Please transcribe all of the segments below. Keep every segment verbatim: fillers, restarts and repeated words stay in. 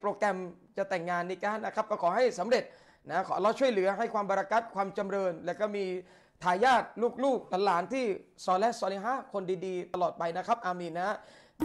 โปรแกรมจะแต่งงานนิกะห์นะครับก็ขอให้สำเร็จนะขออัลเลาะห์ช่วยเหลือให้ความบารักัตความจำเริญและก็มีทายาทลูกๆหลานที่ซอเลห์ซอลิฮะห์คนดีๆตลอดไปนะครับอามีนนะ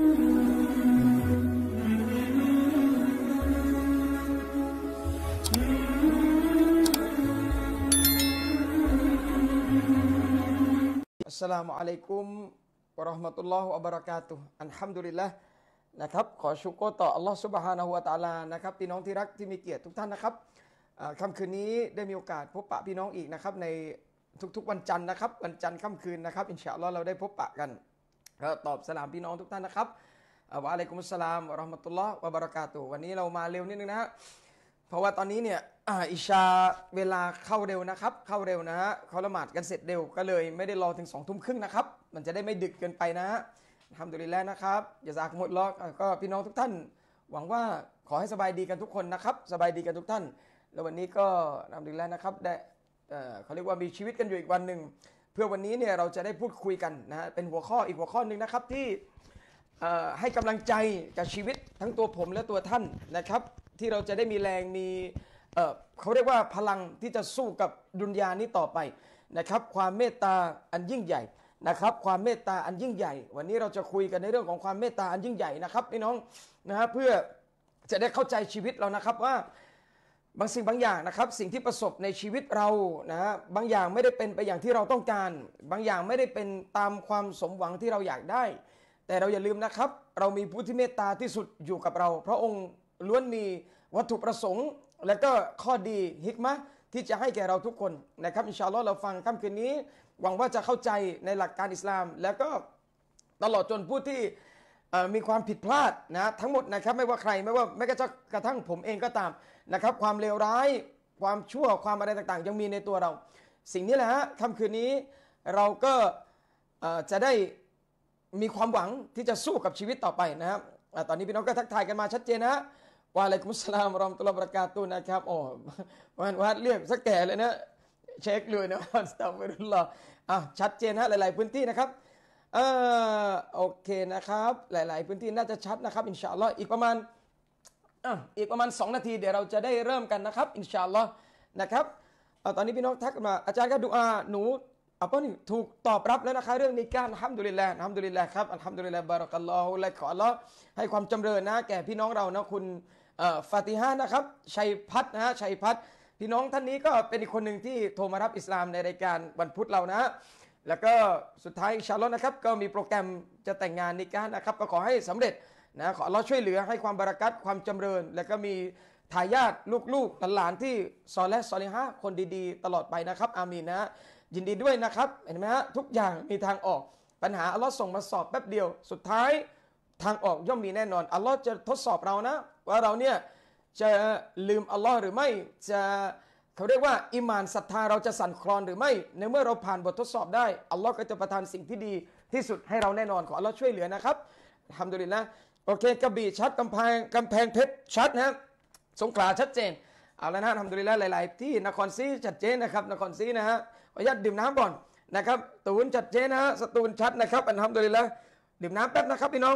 อัสสลามุอะลัยกุมวะเราะห์มะตุลลอฮ์วะบะเราะกาตุฮ์อัลฮัมดุลิลละห์นะครับขอชุกรต่ออัลลอฮ์ซุบฮานะฮูวะตะอาลานะครับพี่น้องที่รักที่มีเกียรติทุกท่านนะครับค่ำคืนนี้ได้มีโอกาสพบปะพี่น้องอีกนะครับในทุกๆวันจันทร์นะครับวันจันทร์ค่ำคืนนะครับอินชาอัลลอฮ์เราได้พบปะกันก็ตอบสลามพี่น้องทุกท่านนะครับวะอะลัยกุมุสสลามวะเราะห์มะตุลลอฮ์วะบะเราะกาตุฮ์วันนี้เรามาเร็วนิดนึงนะฮะเพราะว่าตอนนี้เนี่ยอิชาเวลาเข้าเร็วนะครับเข้าเร็วนะฮะเขาละหมาดกันเสร็จเร็วก็เลยไม่ได้รอถึงสองทุ่มครึ่งนะครับมันจะได้ไม่ดึกเกินไปนะฮะทำดุลิลแล้วนะครับอย่าซากุมุลลอฮ์ก็พี่น้องทุกท่านหวังว่าขอให้สบายดีกันทุกคนนะครับสบายดีกันทุกท่านแล้ววันนี้ก็ทำดุลิลแล้วนะครับได้เขาเรียกว่ามีชีวิตกันอยู่อีกวันหนึ่งเพื่อวันนี้เนี่ยเราจะได้พูดคุยกันนะฮะเป็นหัวข้ออีกหัวข้อหนึ่งนะครับที่ให้กำลังใจกับชีวิตทั้งตัวผมและตัวท่านนะครับที่เราจะได้มีแรงมีเอ่อเขาเรียกว่าพลังที่จะสู้กับดุนยานี้ต่อไปนะครับความเมตตาอันยิ่งใหญ่นะครับความเมตตาอันยิ่งใหญ่วันนี้เราจะคุยกันในเรื่องของความเมตตาอันยิ่งใหญ่นะครับพี่น้องนะฮะเพื่อจะได้เข้าใจชีวิตเรานะครับว่าบางสิ่งบางอย่างนะครับสิ่งที่ประสบในชีวิตเรานะฮะบางอย่างไม่ได้เป็นไปอย่างที่เราต้องการบางอย่างไม่ได้เป็นตามความสมหวังที่เราอยากได้แต่เราอย่าลืมนะครับเรามีผู้ที่เมตตาที่สุดอยู่กับเราพระองค์ล้วนมีวัตถุประสงค์และก็ข้อดีฮิกมะที่จะให้แก่เราทุกคนนะครับอินชาอัลลอฮ์เราฟังค่ำคืนนี้หวังว่าจะเข้าใจในหลักการอิสลามแล้วก็ตลอดจนผู้ที่มีความผิดพลาดนะทั้งหมดนะครับไม่ว่าใครไม่ว่าแม้กระทั่งผมเองก็ตามนะครับความเลวร้ายความชั่วความอะไรต่างๆยังมีในตัวเราสิ่งนี้แหละฮะค่ำคืนนี้เราก็จะได้มีความหวังที่จะสู้กับชีวิตต่อไปนะครับตอนนี้พี่น้องก็ทักทายกันมาชัดเจนนะวะอะลัยกุมุสสลามวะเราะห์มะตุลลอฮ์วะบะเราะกาตุฮ์นะครับโอ้วันวัดเรียกสักแก่เลยนะเช็คเลยนะอัสตัฆฟิรุลลอฮ์อ่ะชัดเจนฮะหลายๆพื้นที่นะครับเออโอเคนะครับหลายๆพื้นที่น่าจะชัดนะครับอินชาอัลลอฮ์อีกประมาณอ่ะอีกประมาณสองนาทีเดี๋ยวเราจะได้เริ่มกันนะครับอินชาอัลลอฮ์นะครับเอาตอนนี้พี่น้องทักมาอาจารย์ก็ดุอาหนูอัปนี่ถูกตอบรับแล้วนะคะเรื่องนิกาห์อัลฮัมดุลิลลาห์อัลฮัมดุลิลลาห์ครับอัลฮัมดุลิลลาห์บารักัลลอฮุและขออัลเลาะห์ให้ความจำเริญนะแก่พี่น้องเรานะคุณฟาติฮะนะครับชัยพัฒน์นะฮะชัยพัฒน์พี่น้องท่านนี้ก็เป็นอีกคนหนึ่งที่โทรมารับอิสลามในรายการวันพุธเรานะแล้วก็สุดท้ายอินชาอัลลอฮ์นะครับก็มีโปรแกรมจะแต่งงานนิกาห์นะครับก็ขอให้สำเร็จนะขออัลเลาะห์ช่วยเหลือให้ความบารักัตความจำเริญและก็มีทายาทลูกๆหลานที่ซอเลห์ซอลิฮะห์คนดีๆตลอดไปนะครับอามีนนะยินดีด้วยนะครับเห็นไหมฮะทุกอย่างมีทางออกปัญหาอัลลอฮ์ส่งมาสอบแป๊บเดียวสุดท้ายทางออกย่อมมีแน่นอนอัลลอฮ์จะทดสอบเรานะว่าเราเนี่ยจะลืมอัลลอฮ์หรือไม่จะเขาเรียกว่าอิมานศรัทธาเราจะสั่นคลอนหรือไม่ในเมื่อเราผ่านบททดสอบได้อัลลอฮ์ก็จะประทานสิ่งที่ดีที่สุดให้เราแน่นอนขออัลลอฮ์ช่วยเหลือนะครับอัลฮัมดุลิลละห์โอเคกระบี่ชัดกำแพงกำแพงเพชรชัดนะสงขลาชัดเจนเอาแล้วนะทำดุลิลละห์หลายๆที่นครศรีชัดเจนนะครับนครศรีนะฮะขออนุญาตดื่มน้ำก่อนนะครับตูนชัดเจนนะฮะสตูลชัดนะครับอัลฮัมดุลิลละห์ดื่มน้ำแป๊บนะครับพี่น้อง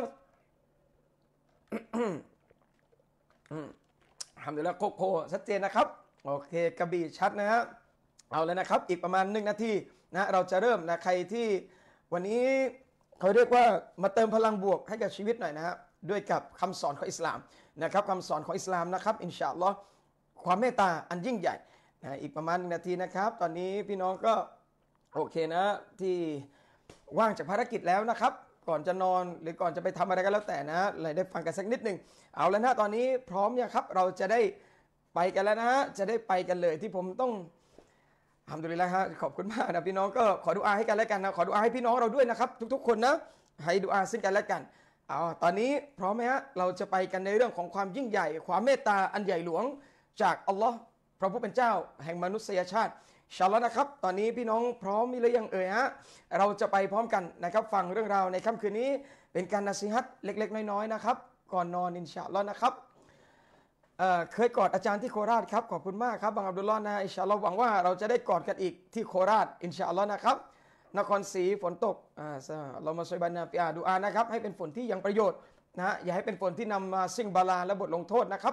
ทำดูแล้วโคโค่ชัดเจนนะครับโอเคกระบี่ชัดนะฮะเอาเลยนะครับอีกประมาณหนึ่งนาทีนะเราจะเริ่มนะใครที่วันนี้เขาเรียกว่ามาเติมพลังบวกให้กับชีวิตหน่อยนะฮะด้วยกับคำสอนของอิสลามนะครับคำสอนของอิสลามนะครับอินชาอัลลอฮ์ความเมตตาอันยิ่งใหญ่นะอีกประมาณหนึ่งนาทีนะครับตอนนี้พี่น้องก็โอเคนะที่ว่างจากภารกิจแล้วนะครับก่อนจะนอนหรือก่อนจะไปทำอะไรก็แล้วแต่นะเลยได้ฟังกันสักนิดหนึ่งเอาแล้วนะตอนนี้พร้อมยังครับเราจะได้ไปกันแล้วนะฮะจะได้ไปกันเลยที่ผมต้องอัลฮัมดุลิลละห์ฮะขอบคุณมากนะพี่น้องก็ขอดุอาให้กันแล้วกันนะขอดุอาให้พี่น้องเราด้วยนะครับทุกๆคนนะให้ดุอาซึ่งกันและกันเอาตอนนี้พร้อมไหมฮะเราจะไปกันในเรื่องของความยิ่งใหญ่ความเมตตาอันใหญ่หลวงจากอัลลอฮ์พระผู้เป็นเจ้าแห่งมนุษยชาติอินชาอัลลอฮ์นะครับตอนนี้พี่น้องพร้อมมีหรือยังเอ่ยฮะเราจะไปพร้อมกันนะครับฟังเรื่องราวในค่ำคืนนี้เป็นการนะซีฮัตเล็กๆน้อยๆนะครับก่อนนอนอินชาอัลลอฮ์นะครับ เอ่อเคยกอดอาจารย์ที่โคราชครับขอบคุณมากครับบังอับดุลลอฮ์นะอินชาอัลลอฮ์หวังว่าเราจะได้กอดกันอีกที่โคราชอินชาอัลลอฮ์นะครับนครศรีฝนตกอ่าเรามาช่วยบันนาฟิอาดูอานะครับให้เป็นฝนที่ยังประโยชน์นะฮะอย่าให้เป็นฝนที่นำมาซึ่งบาลาและบทลงโทษนะครับ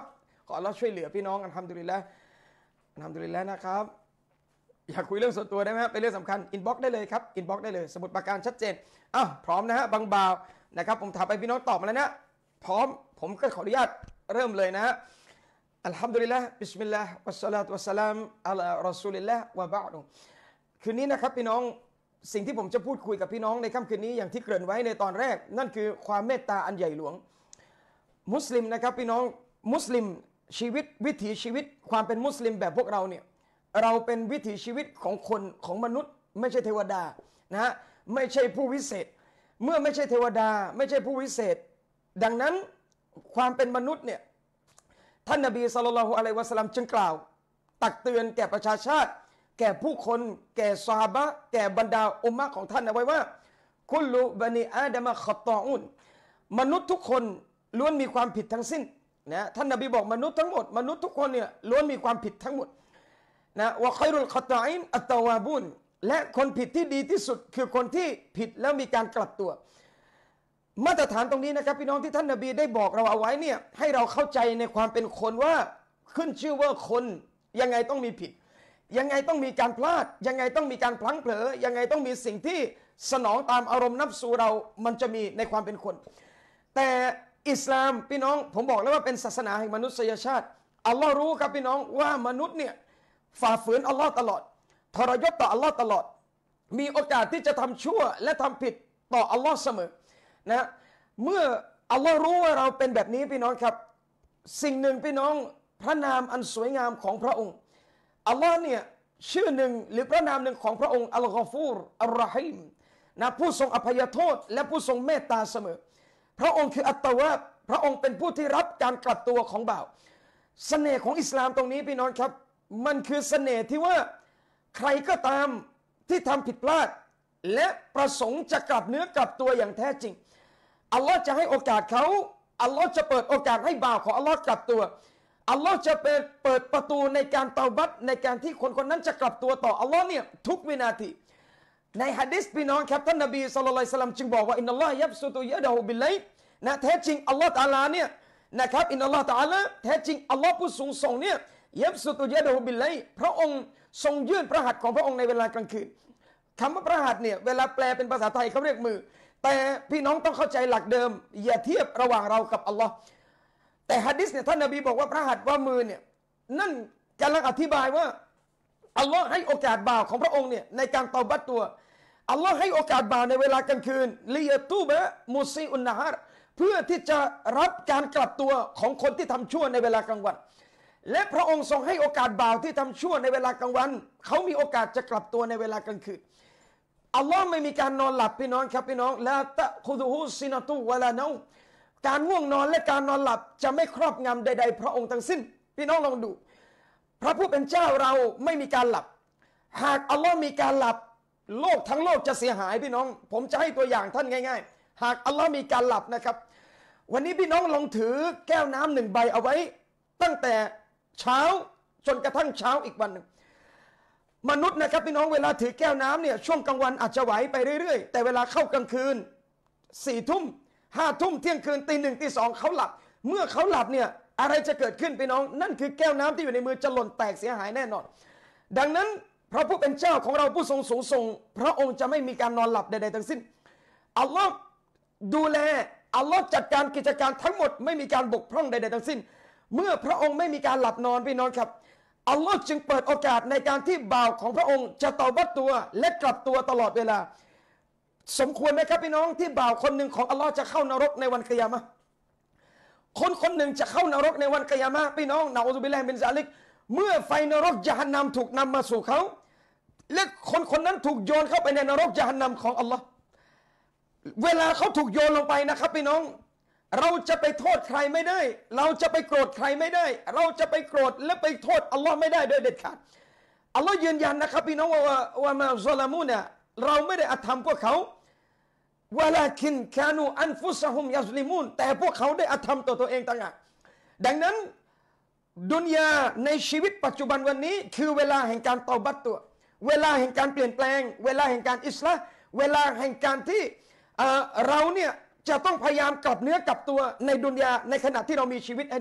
ออัลเลาะห์ช่วยเหลือพี่น้องอัลฮัมดุลิลละห์อัลฮัมดุลิลละห์นะครับอยากคุยเรื่องส่วนตัวได้ไหมครับเป็นเรื่องสำคัญอินบ็อกซ์ได้เลยครับอินบ็อกซ์ได้เลยสมุดประการชัดเจนอ้าวพร้อมนะฮะบางบ่าวนะครับผมถามไปพี่น้องตอบมาแล้วนะพร้อมผมก็ขออนุญาตเริ่มเลยนะฮะอัลฮัมดุลิลละห์บิสมิลลาห์วัสสลาตุวัสสลามอะลารอซูลิลลาห์วะบะอ์ดุคืนนี้นะครับพี่น้องสิ่งที่ผมจะพูดคุยกับพี่น้องในค่ำคืนนี้อย่างที่เกริ่นไว้ในตอนแรกนั่นคือความเมตตาอันใหญ่หลวงมุสลิมนะครับพี่น้องมุสลิมชีวิตวิถีชีวิตความเป็นมุสลิมแบบพวกเราเนี่ยเราเป็นวิถีชีวิตของคนของมนุษย์ไม่ใช่เทวดานะฮะไม่ใช่ผู้วิเศษเมื่อไม่ใช่เทวดาไม่ใช่ผู้วิเศษดังนั้นความเป็นมนุษย์เนี่ยท่านนบีศ็อลลัลลอฮุอะลัยฮิวะซัลลัมจึงกล่าวตักเตือนแก่ประชาชาติแก่ผู้คนแก่ซอฮาบะห์แก่บรรดาอุมมะของท่านเอาไว้ว่าคุลลุบะนีอาดามะค็อฏฏออูนมนุษย์ทุกคนล้วนมีความผิดทั้งสิ้นนะท่านนบีบอกมนุษย์ทั้งหมดมนุษย์ทุกคนเนี่ยล้วนมีความผิดทั้งหมดนะวะค็อยรุลค็อฏฏออีนอัตตะวาบูนและคนผิดที่ดีที่สุดคือคนที่ผิดแล้วมีการกลับตัวมาตรฐานตรงนี้นะครับพี่น้องที่ท่านนบีได้บอกเราเอาไว้เนี่ยให้เราเข้าใจในความเป็นคนว่าขึ้นชื่อว่าคนยังไงต้องมีผิดยังไงต้องมีการพลาดยังไงต้องมีการพลั้งเผลอยังไงต้องมีสิ่งที่สนองตามอารมณ์นับสูเรามันจะมีในความเป็นคนแต่อิสลามพี่น้องผมบอกแล้วว่าเป็นศาสนาแห่งมนุษยชาติอัลลอฮ์รู้ครับพี่น้องว่ามนุษย์เนี่ยฝ่าฝืนอัลลอฮ์ตลอดทรยศต่ออัลลอฮ์ตลอดมีโอกาสที่จะทำชั่วและทำผิดต่ออัลลอฮ์เสมอนะเมื่ออัลลอฮ์รู้ว่าเราเป็นแบบนี้พี่น้องครับสิ่งหนึ่งพี่น้องพระนามอันสวยงามของพระองค์อัลลอฮ์เนี่ยชื่อหนึ่งหรือพระนามหนึ่งของพระองค์อัลกอฟูรอัลรอฮีมนะผู้ทรงอภัยโทษและผู้ทรงเมตตาเสมอพระองค์คืออัตตะวาบพระองค์เป็นผู้ที่รับการกลับตัวของบ่าวเสน่ห์ของอิสลามตรงนี้พี่น้องครับมันคือเสน่ห์ที่ว่าใครก็ตามที่ทำผิดพลาดและประสงค์จะกลับเนื้อกลับตัวอย่างแท้จริงอัลลอฮ์จะให้โอกาสเขาอัลลอฮ์จะเปิดโอกาสให้บ่าวของอัลลอฮ์กลับตัวอัลลอฮ์จะเปิดเปิดประตูในการเตาบัตในการที่คนคนนั้นจะกลับตัวต่ออัลลอฮ์เนี่ยทุกวินาทีในหะดีษพี่น้องครับท่านนบีศ็อลลัลลอฮุอะลัยฮิวะซัลลัมจึงบอกว่าอินนัลลอฮ์ยับซุตุยะดะฮูบิลไลล์นะแท้จริงอัลลอฮ์ตะอาลาเนี่ยนะครับอินนัลลอฮ์ตะอาลาแท้จริงอัลลอฮ์ผู้สูงส่งเนี่ยยับซุตุยะดะฮูบิลไลล์พระองค์ทรงยื่นพระหัตถ์ของพระองค์ในเวลากลางคืนคำว่าพระหัตถ์เนี่ยเวลาแปลเป็นภาษาไทยเขาเรียกมือแต่พี่น้องต้องเข้าใจหลักเดิมอย่าเทียบระหว่างเรากับอัลลอฮ์แต่หะดีษเนี่ยท่านนบีบอกว่าพระหัตถ์ว่ามือเนี่ยนั่นกำลังอธิบายว่าอัลลอฮ์ให้โอกาสบ่าวของพระองค์เนี่ยในการเตาบัตตัวอัลลอฮ์ให้โอกาสบ่าวในเวลากลางคืนลิยะตูบะมุซีอุนนะฮารเพื่อที่จะรับการกลับตัวของคนที่ทำชั่วในเวลากลางวันและพระองค์ทรงให้โอกาสบ่าวที่ทำชั่วในเวลากลางวันเขามีโอกาสจะกลับตัวในเวลากลางคืนอัลลอฮ์ไม่มีการนอนหลับพี่น้องครับพี่น้องละตะคุดุฮุซินะตุวะลาเนาการง่วงนอนและการนอนหลับจะไม่ครอบงำใดๆพระองค์ทั้งสิ้นพี่น้องลองดูพระผู้เป็นเจ้าเราไม่มีการหลับหากอัลลอฮ์มีการหลับโลกทั้งโลกจะเสียหายพี่น้องผมจะให้ตัวอย่างท่านง่ายๆหากอัลลอฮ์มีการหลับนะครับวันนี้พี่น้องลองถือแก้วน้ำหนึ่งใบเอาไว้ตั้งแต่เช้าจนกระทั่งเช้าอีกวันหนึ่งมนุษย์นะครับพี่น้องเวลาถือแก้วน้ำเนี่ยช่วงกลางวันอาจจะไหวไปเรื่อยๆแต่เวลาเข้ากลางคืนสี่ทุ่มห้าทุ่มเที่ยงคืนตีหนึ่งตีสองเขาหลับเมื่อเขาหลับเนี่ยอะไรจะเกิดขึ้นพี่น้องนั่นคือแก้วน้ำที่อยู่ในมือจะหล่นแตกเสียหายแน่นอนดังนั้นพระผู้เป็นเจ้าของเราผู้ทรงสูงส่งพระองค์จะไม่มีการนอนหลับใดๆทั้งสิ้นอัลลอฮ์ดูแลอัลลอฮ์จัดการกิจการทั้งหมดไม่มีการบกพร่องใดๆทั้งสิ้นเมื่อพระองค์ไม่มีการหลับนอนพี่น้องครับอัลลอฮ์จึงเปิดโอกาสในการที่บ่าวของพระองค์จะเตาบัตตัวและกลับตัวตลอดเวลาสมควรไหมครับพี่น้องที่บ่าวคนหนึ่งของอัลลอฮ์จะเข้านรกในวันกิยามะห์คนคนหนึ่งจะเข้านรกในวันกิยามะห์พี่น้องนะอูซุบิลลาฮิมินซาลิกเมื่อไฟนรกญะฮันนัมถูกนำมาสู่เขาและคนคนนั้นถูกโยนเข้าไปในนรกญะฮันนัมของอัลลอฮ์เวลาเขาถูกโยนลงไปนะครับพี่น้องเราจะไปโทษใครไม่ได้เราจะไปโกรธใครไม่ได้เราจะไปโกรธและไปโทษอัลลอฮ์ไม่ได้โดยเด็ดขาดอัลลอฮ์ยืนยันนะครับพี่น้องว่าว่ามาซอลามูเนี่ยเราไม่ได้อธรรมพวกเขาวะลาคินคานูอันฟุซะฮุมยัซลิมูนแต่พวกเขาได้อธรรมต่อตัวเองต่างหากดังนั้นดุนยาในชีวิตปัจจุบันวันนี้คือเวลาแห่งการเตาบัตตัวเวลาแห่งการเปลี่ยนแปลงเวลาแห่งการอิสลาห์เวลาแห่งการที่เอ่อเราเนี่ยจะต้องพยายามกลับเนื้อกลับตัวในดุนยาในขณะที่เรามีชีวิตให้ได้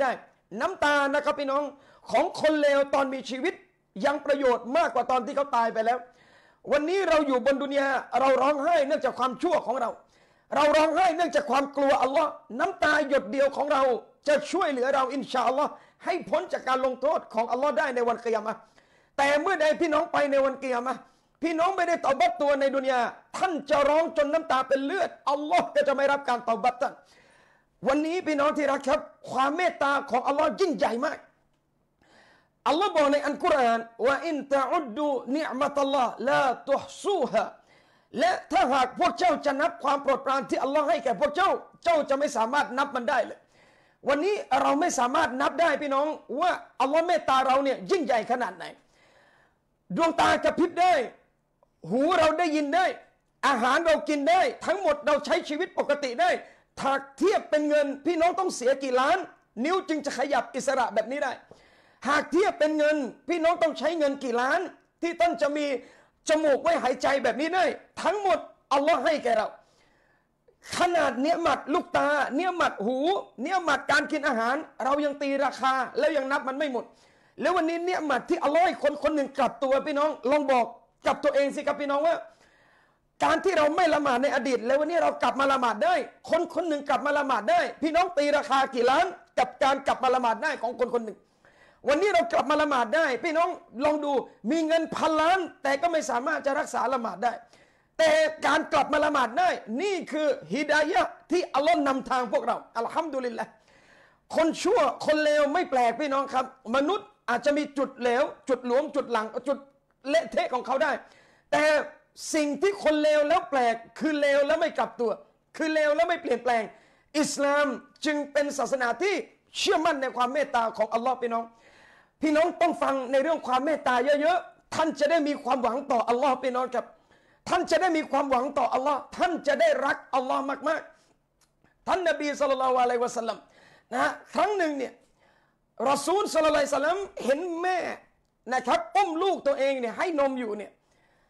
น้ำตานะครับพี่น้องของคนเลวตอนมีชีวิตยังประโยชน์มากกว่าตอนที่เขาตายไปแล้ววันนี้เราอยู่บนดุนยาเราร้องไห้เนื่องจากความชั่วของเราเราร้องไห้เนื่องจากความกลัวอัลลอฮ์น้ำตาหยดเดียวของเราจะช่วยเหลือเราอินชาอัลลอฮ์ให้พ้นจากการลงโทษของอัลลอฮ์ได้ในวันกิยามะห์แต่เมื่อใดพี่น้องไปในวันกิยามะห์พี่น้องไม่ได้เตาบัตตัวในดุนยาท่านจะร้องจนน้ำตาเป็นเลือดอัลลอฮ์ก็จะไม่รับการเตาบัตท่านวันนี้พี่น้องที่รักครับความเมตตาของอัลลอฮ์ยิ่งใหญ่มากอัลลอฮ์บอกในอัลกุรอานว่าอินตะอุดดูนิอ์มะตัลลอฮ์ลาตุฮซูฮาและถ้าหากพวกเจ้าจะนับความโปรดปรานที่อัลลอฮ์ให้แก่พวกเจ้าเจ้าจะไม่สามารถนับมันได้เลยวันนี้เราไม่สามารถนับได้พี่น้องว่าอัลลอฮ์เมตตาเราเนี่ยยิ่งใหญ่ขนาดไหนดวงตากระพริบได้หูเราได้ยินได้อาหารเรากินได้ทั้งหมดเราใช้ชีวิตปกติได้ถ้าเทียบเป็นเงินพี่น้องต้องเสียกี่ล้านนิ้วจึงจะขยับอิสระแบบนี้ได้หากเทียบเป็นเงินพี่น้องต้องใช้เงินกี่ล้านที่ท่านจะมีจมูกไว้หายใจแบบนี้ได้ทั้งหมดอัลลอฮ์ให้แก่เราขนาดเนื้อหมัดลูกตาเนื้อหมัดหูเนื้อหมัดการกินอาหารเรายังตีราคาแล้วยังนับมันไม่หมดแล้ววันนี้เนื้อหมัดที่อัลลอฮ์ให้คนคนหนึ่งกลับตัวพี่น้องลองบอกกับตัวเองสิครับพี่น้องว่าการที่เราไม่ละหมาดในอดีตแล้ววันนี้เรากลับมาละหมาดได้คนคนหนึ่งกลับมาละหมาดได้พี่น้องตีราคากี่ล้านกับการกลับมาละหมาดได้ของคนคนหนึ่งวันนี้เรากลับมาละหมาดได้พี่น้องลองดูมีเงินพันล้านแต่ก็ไม่สามารถจะรักษาละหมาดได้แต่การกลับมาละหมาดได้นี่คือฮิดายะห์ที่อัลลอฮ์นำทางพวกเราอัลฮัมดุลิลละห์คนชั่วคนเลวไม่แปลกพี่น้องครับมนุษย์อาจจะมีจุดเลวจุดหลวมจุดหลังจุดเละเทะของเขาได้แต่สิ่งที่คนเลวแล้วแปลกคือเลวแล้วไม่กลับตัวคือเลวแล้วไม่เปลี่ยนแปลงอิสลามจึงเป็นศาสนาที่เชื่อมั่นในความเมตตาของอัลลอฮ์พี่น้องพี่น้องต้องฟังในเรื่องความเมตตาเยอะๆท่านจะได้มีความหวังต่ออัลลอฮ์พี่น้องครับท่านจะได้มีความหวังต่ออัลลอฮ์ท่านจะได้รักอัลลอฮ์มากๆท่านนบีศ็อลลัลลอฮุอะลัยฮิวะซัลลัมนะฮะครั้งหนึ่งเนี่ยรอซูลศ็อลลัลลอฮุอะลัยฮิวะซัลลัมเห็นแม่นะครับอุ้มลูกตัวเองเนี่ยให้นมอยู่เนี่ย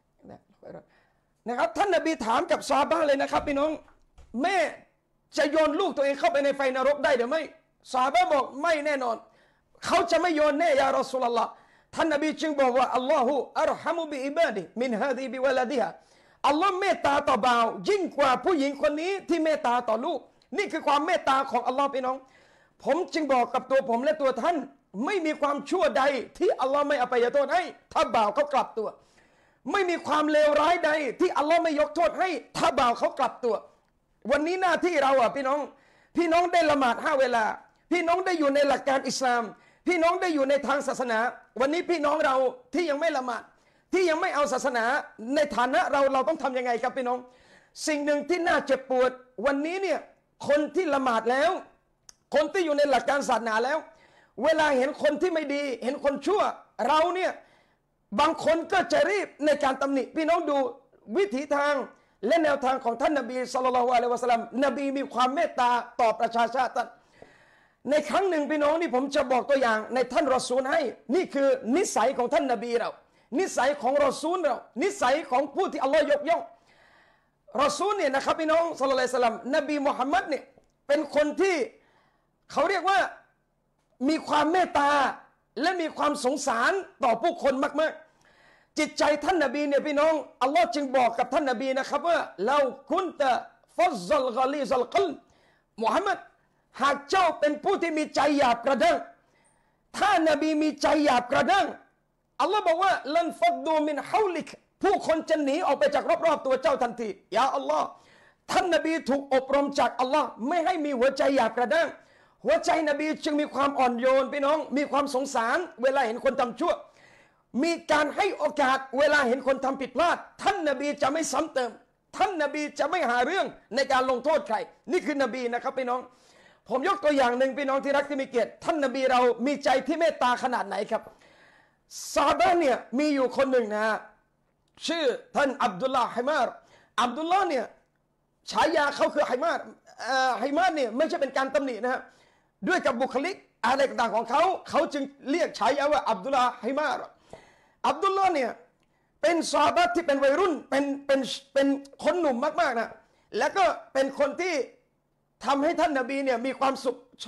นะครับท่านนบีถามกับซอฮาบะห์เลยนะครับพี่น้องแม่จะโยนลูกตัวเองเข้าไปในไฟนรกได้หรือไม่ซอฮาบะห์บอกไม่แน่นอนเขาจะไม่โยนแน่ยารอซูลลอฮ์ท่านนบีจึงบอกว่าอัลลอฮฺอัรฮัมุบิอิบาดิมินฮาดีบิวะลาดิฮะอัลลอฮ์เมตตาต่อบ่าวยิ่งกว่าผู้หญิงคนนี้ที่เมตตาต่อลูกนี่คือความเมตตาของอัลลอฮ์พี่น้องผมจึงบอกกับตัวผมและตัวท่านไม่มีความชั่วใดที่อัลลอฮ์ไม่อภัยโทษให้ถ้าบ่าวเขากลับตัวไม่มีความเลวร้ายใดที่อัลลอฮ์ไม่ยกโทษให้ถ้าบ่าวเขากลับตัววันนี้หน้าที่เราอ่ะพี่น้องพี่น้องได้ละหมาดห้าเวลาพี่น้องได้อยู่ในหลักการอิสลามพี่น้องได้อยู่ในทางศาสนาวันนี้พี่น้องเราที่ยังไม่ละหมาดที่ยังไม่เอาศาสนาในฐานะเราเราต้องทำยังไงครับพี่น้องสิ่งหนึ่งที่น่าเจ็บปวดวันนี้เนี่ยคนที่ละหมาดแล้วคนที่อยู่ในหลักการศาสนาแล้วเวลาเห็นคนที่ไม่ดีเห็นคนชั่วเราเนี่ยบางคนก็จะรีบในการตำหนิพี่น้องดูวิถีทางและแนวทางของท่านนบีศ็อลลัลลอฮุอะลัยฮิวะซัลลัมนบีมีความเมตตาต่อประชาชาติในครั้งหนึ่งพี่น้องนี่ผมจะบอกตัวอย่างในท่านรอซูลให้นี่คือนิสัยของท่านนบีเรานิสัยของรอซูลเรานิสัยของผู้ที่อัลลอฮ์ยกย่องรอซูลเนี่ยนะครับพี่น้องศ็อลลัลลอฮุอะลัยฮิวะซัลลัมนบีมุฮัมมัดเนี่ยเป็นคนที่เขาเรียกว่ามีความเมตตาและมีความสงสารต่อผู้คนมากๆจิตใจท่านนบีเนี่ยพี่น้องอัลลอฮ์จึงบอกกับท่านนบีนะครับว่าเราคุนตะฟัซซัลกะลีซัลกลบมุฮัมมัดหากเจ้าเป็นผู้ที่มีใจหยาบกระด้างถ้านบีมีใจหยาบกระด้างอัลลอฮ์บอกว่าลันฟัดดูมินฮาวลิกผู้คนจะหนีออกไปจากรอบๆตัวเจ้าทันทียาอัลลอฮ์ท่านนบีถูกอบรมจากอัลลอฮ์ไม่ให้มีหัวใจหยาบกระด้างหัวใจนบีจึงมีความอ่อนโยนพี่น้องมีความสงสารเวลาเห็นคนทำชั่วมีการให้โอกาสเวลาเห็นคนทำผิดพลาดท่านนบีจะไม่ซ้ำเติมท่านนบีจะไม่หาเรื่องในการลงโทษใครนี่คือนบีนะครับพี่น้องผมยกตัวอย่างหนึ่งพี่น้องที่รักที่มีเกียรติท่านนบีเรามีใจที่เมตตาขนาดไหนครับซาบะเนี่ยมีอยู่คนหนึ่งนะชื่อท่านอับดุลลาห์ไฮมาร์อับดุลลาห์เนี่ยฉายาเขาคือไฮมาร์ไฮมาร์เนี่ยไม่ใช่เป็นการตำหนินะฮะด้วยกับบุคลิกอะไรต่างๆของเขาเขาจึงเรียกฉายาว่าอับดุลลาห์ไฮมาร์อับดุลลาห์เนี่ยเป็นซอฮาบะห์ที่เป็นวัยรุ่นเป็นเป็นเป็นคนหนุ่มมากๆนะแล้วก็เป็นคนที่ทำให้ท่านนบีเนี่ยมีความสุขชอบ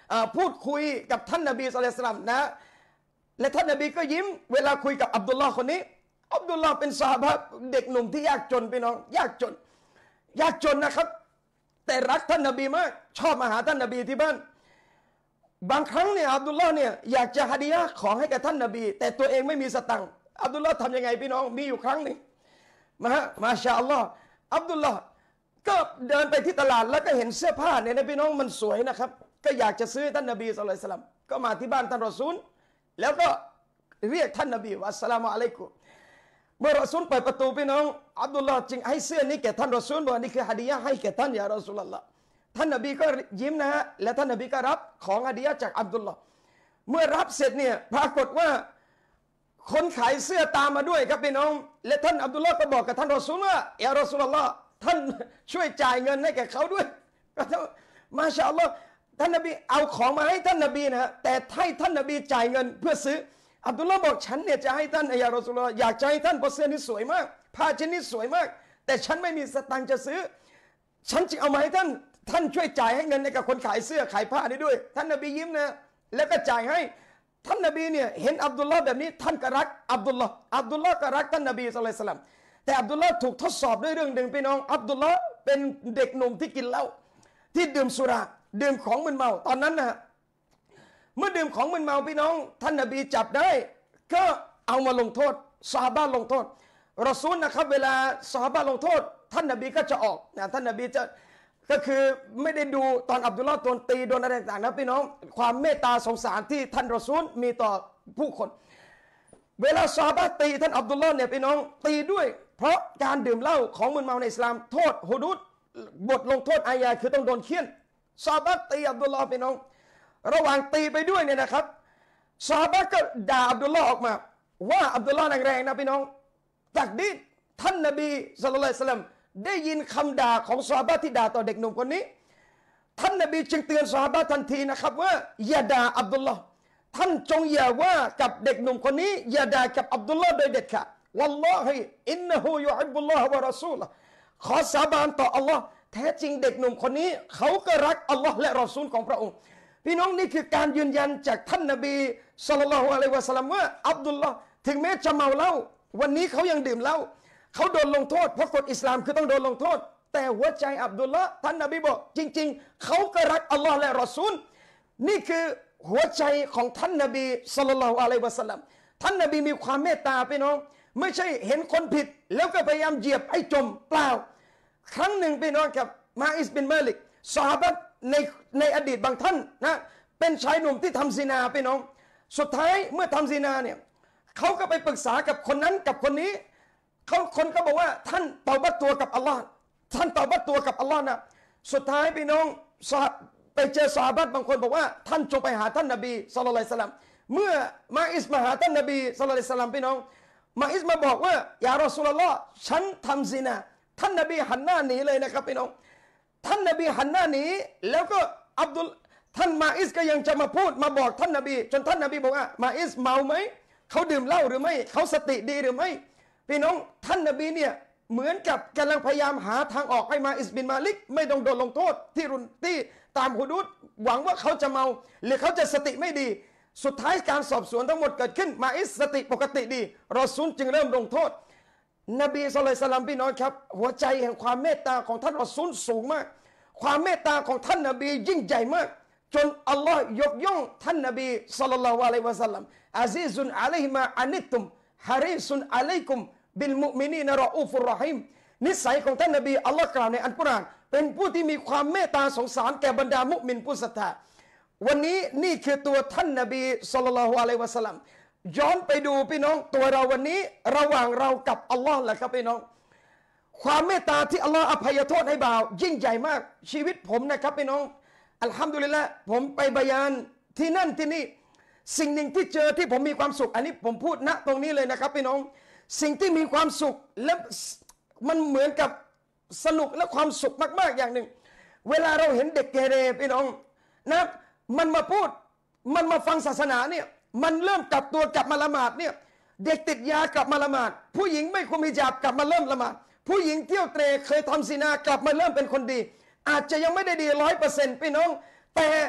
พูดคุยกับท่านนบีศ็อลลัลลอฮุอะลัยฮิวะซัลลัมนะและท่านนบีก็ยิ้มเวลาคุยกับอับดุลลอฮ์คนนี้อับดุลลอฮ์เป็นซอฮาบะห์เด็กหนุ่มที่ยากจนพี่น้องยากจนยากจนนะครับแต่รักท่านนบีมากชอบมาหาท่านนบีที่บ้านบางครั้งเนี่ยอับดุลลอฮ์เนี่ยอยากจะฮะดียะห์ของให้กับท่านนบีแต่ตัวเองไม่มีสตังค์อับดุลลอฮ์ทำยังไงพี่น้องมีอยู่ครั้งหนึ่งมามาชาอัลลอฮ์อับดุลลอฮ์ก็เดินไปที่ตลาดแล้วก็เห็นเสื้อผ้าเนี่ยนะพี่น้องมันสวยนะครับก็อยากจะซื้อท่านนบีศ็อลลัลลอฮุอะลัยฮิวะซัลลัมก็มาที่บ้านท่านรอซูลแล้วก็เรียกท่านนบีว่าอัสสลามุอะลัยกุมเมื่อรอซูลเปิดประตูพี่น้องอับดุลลอฮ์จึงให้เสื้อนี้แก่ท่านรอซูลบอกนี่คือฮะดียะห์ให้แก่ท่านยารอซูลุลลอฮ์ท่านนบีก็ยิ้มนะฮะและท่านนบีก็รับของฮะดียะห์จากอับดุลลอฮ์เมื่อรับเสร็จเนี่ยปรากฏว่าคนขายเสื้อตามมาด้วยครับพี่น้องและท่านอับดุลลอฮ์ก็บอกกับท่านรอซูลว่ายารอซูลุลลอฮ์ท่านช่วยจ่ายเงินให้แก่เขาด้วยมาชาอัลลอฮ์ท่านนบีเอาของมาให้ท่านนบีนะฮะแต่ให้ท่านนบีจ่ายเงินเพื่อซื้ออับดุลลอฮ์บอกฉันเนี่ยจะให้ท่านยารอซูลุลลอฮ์อยากจะให้ท่านเพราะเสื้อนี้สวยมากผ้าชิ้นนี้สวยมากแต่ฉันไม่มีสตังค์จะซื้อฉันจึงเอามาให้ท่านท่านช่วยจ่ายให้เงินให้กับคนขายเสื้อขายผ้านี้ด้วยท่านนบียิ้มนะแล้วก็จ่ายให้ท่านนบีเนี่ยเห็นอับดุลลอฮ์แบบนี้ท่านก็รักอับดุลลอฮ์อับดุลลอฮ์ก็รักท่านนบีศ็อลลัลลอฮุอะลัยฮิวะซัลลัมแต่อับดุลลอฮ์ถูกทดสอบด้วยเรื่องหนึ่งพี่น้องอับดุลลอฮ์เป็นเด็กหนุ่มที่กินเหล้าที่ดื่มสุราดื่มของมึนเมาตอนนั้นนะเมื่อดื่มของมึนเมาพี่น้องท่านนบีจับได้ก็เอามาลงโทษซอฮาบะห์ลงโทษรอซูลนะครับเวลาซอฮาบะห์ลงโทษท่านนบีก็จะออกนะท่านนบีจะก็คือไม่ได้ดูตอนอับดุลลอฮ์โดนตีโดนอะไรต่างๆนะพี่น้องความเมตตาสงสารที่ท่านรอซูลมีต่อผู้คนเวลาซอฮาบะห์ตีท่านอับดุลลอฮ์เนี่ยพี่น้องตีด้วยเพราะการดื่มเหล้าของมึนเมาในอิสลามโทษฮุดูดบทลงโทษอายะคือต้องโดนเฆี่ยนซอฮาบะห์ตีอับดุลลอฮ์พี่น้องระหว่างตีไปด้วยเนี่ยนะครับซอฮาบะห์ก็ด่าอับดุลลอฮ์ออกมาว่าอับดุลลอฮ์แรงๆนะพี่น้องตักดีดท่านนบีศ็อลลัลลอฮุอะลัยฮิวะซัลลัมได้ยินคำด่าของซอฮาบะห์ที่ด่าต่อเด็กหนุ่มคนนี้ท่านนบีจึงเตือนซอฮาบะห์ทันทีนะครับว่าอย่าด่าอับดุลลอฮ์ท่านจงอย่าว่ากับเด็กหนุ่มคนนี้อย่าด่ากับอับดุลลอฮ์โดยเด็ดขาดวัลลอฮิอินนะฮูยุฮิบบุลลอฮ์วะรอซูละขอสาบานต่ออัลลอฮ์แท้จริงเด็กหนุ่มคนนี้เขาก็รักอัลลอฮ์และรอซูลของพระองค์พี่น้องนี่คือการยืนยันจากท่านนบีศ็อลลัลลอฮุอะลัยฮิวะซัลลัมว่าอับดุลลอฮ์ถึงแม้จะเมาเหล้าวันนี้เขายังดื่มเหล้าเขาโดนลงโทษเพราะกฎอิสลามคือต้องโดนลงโทษแต่หัวใจอับดุลลอฮ์ท่านนบีบอกจริงๆเขาก็รักอัลลอฮ์และรอซูลนี่คือหัวใจของท่านนบีศ็อลลัลลอฮุอะลัยฮิวะซัลลัมท่านนบีมีความเมตตาพี่น้องไม่ใช่เห็นคนผิดแล้วก็พยายามเหยียบให้จมเปล่าครั้งหนึ่งพี่น้องกับมาอิสบินมาลิกซอฮาบะห์ในในอดีตบางท่านนะเป็นชายหนุ่มที่ทำซินาพี่น้องสุดท้ายเมื่อทำซินาเนี่ยเขาก็ไปปรึกษากับคนนั้นกับคนนี้เขาคนก็บอกว่าท่านเตาบัตตัวกับอัลลอฮ์ท่านเตาบัตตัวกับอัลลอฮ์นะสุดท้ายพี่น้องไปเจอซอฮาบะห์บางคนบอกว่าท่านจงไปหาท่านนบีศ็อลลัลลอฮุอะลัยฮิวะซัลลัมเมื่อมาอิสมาหาท่านนบีศ็อลลัลลอฮุอะลัยฮิวะซัลลัมพี่น้องมาอิสมาบอกว่ายารอซูลุลลอฮ์ฉันทำซินาท่านนบีหันหน้าหนีเลยนะครับพี่น้องท่านนบีหันหน้าหนีแล้วก็อับดุลท่านมาอิสก็ยังจะมาพูดมาบอกท่านนบีจนท่านนบีบอกว่ามาอิสเมาไหมเขาดื่มเหล้าหรือไม่เขาสติดีหรือไม่พี่น้องท่านนบีเนี่ยเหมือนกับกำลังพยายามหาทางออกให้มาอิสบินมาลิกไม่ต้องโดนลงโทษที่รุนที่ตามฮุดูดหวังว่าเขาจะเมาหรือเขาจะสติไม่ดีสุดท้ายการสอบสวนทั้งหมดเกิดขึ้นมาอิสสติปกติดีรอซูลจึงเริ่มลงโทษนบีศ็อลลัลลอฮุอะลัยฮิวะซัลลัมพี่น้องครับหัวใจแห่งความเมตตาของท่านรอซูลสูงมากความเมตตาของท่านนบียิ่งใหญ่มากจนอัลลอฮ์ยกย่องท่านนบีศ็อลลัลลอฮุอะลัยฮิวะซัลลัมอาซีซุนอะลัยฮิมาอานิตุมฮาริซุนอะลัยกุมบิลมุมินีนรออูฟุรรอฮีมนิสัยของท่านนบีอัลลอฮ์กล่าวในอัลกุรอานเป็นผู้ที่มีความเมตตาสงสารแก่บรรดามุมินผู้ศรัทธาวันนี้นี่คือตัวท่านนบีศ็อลลัลลอฮุอะลัยฮิวะซัลลัมย้อนไปดูพี่น้องตัวเราวันนี้ระหว่างเรากับอัลลอฮ์แหละครับพี่น้องความเมตตาที่อัลลอฮ์อภัยโทษให้บ่าวยิ่งใหญ่มากชีวิตผมนะครับพี่น้องอัลฮัมดุลิลละห์ผมไปบยานที่นั่นที่นี่สิ่งหนึ่งที่เจอที่ผมมีความสุขอันนี้ผมพูดณตรงนี้เลยนะครับพี่น้องสิ่งที่มีความสุขและมันเหมือนกับสนุกและความสุขมากๆอย่างหนึ่งเวลาเราเห็นเด็กเกเรพี่น้องนะมันมาพูดมันมาฟังศาสนาเนี่ยมันเริ่มกลับตัวกลับมาละหมาดเนี่ยเด็กติดยากลับมาละหมาดผู้หญิงไม่คุมฮิญาบกลับมาเริ่มละหมาดผู้หญิงเที่ยวเตร่เคยทำซินากลับมาเริ่มเป็นคนดีอาจจะยังไม่ได้ดีร้อยเปอร์เซ็นต์พี่น้องแต่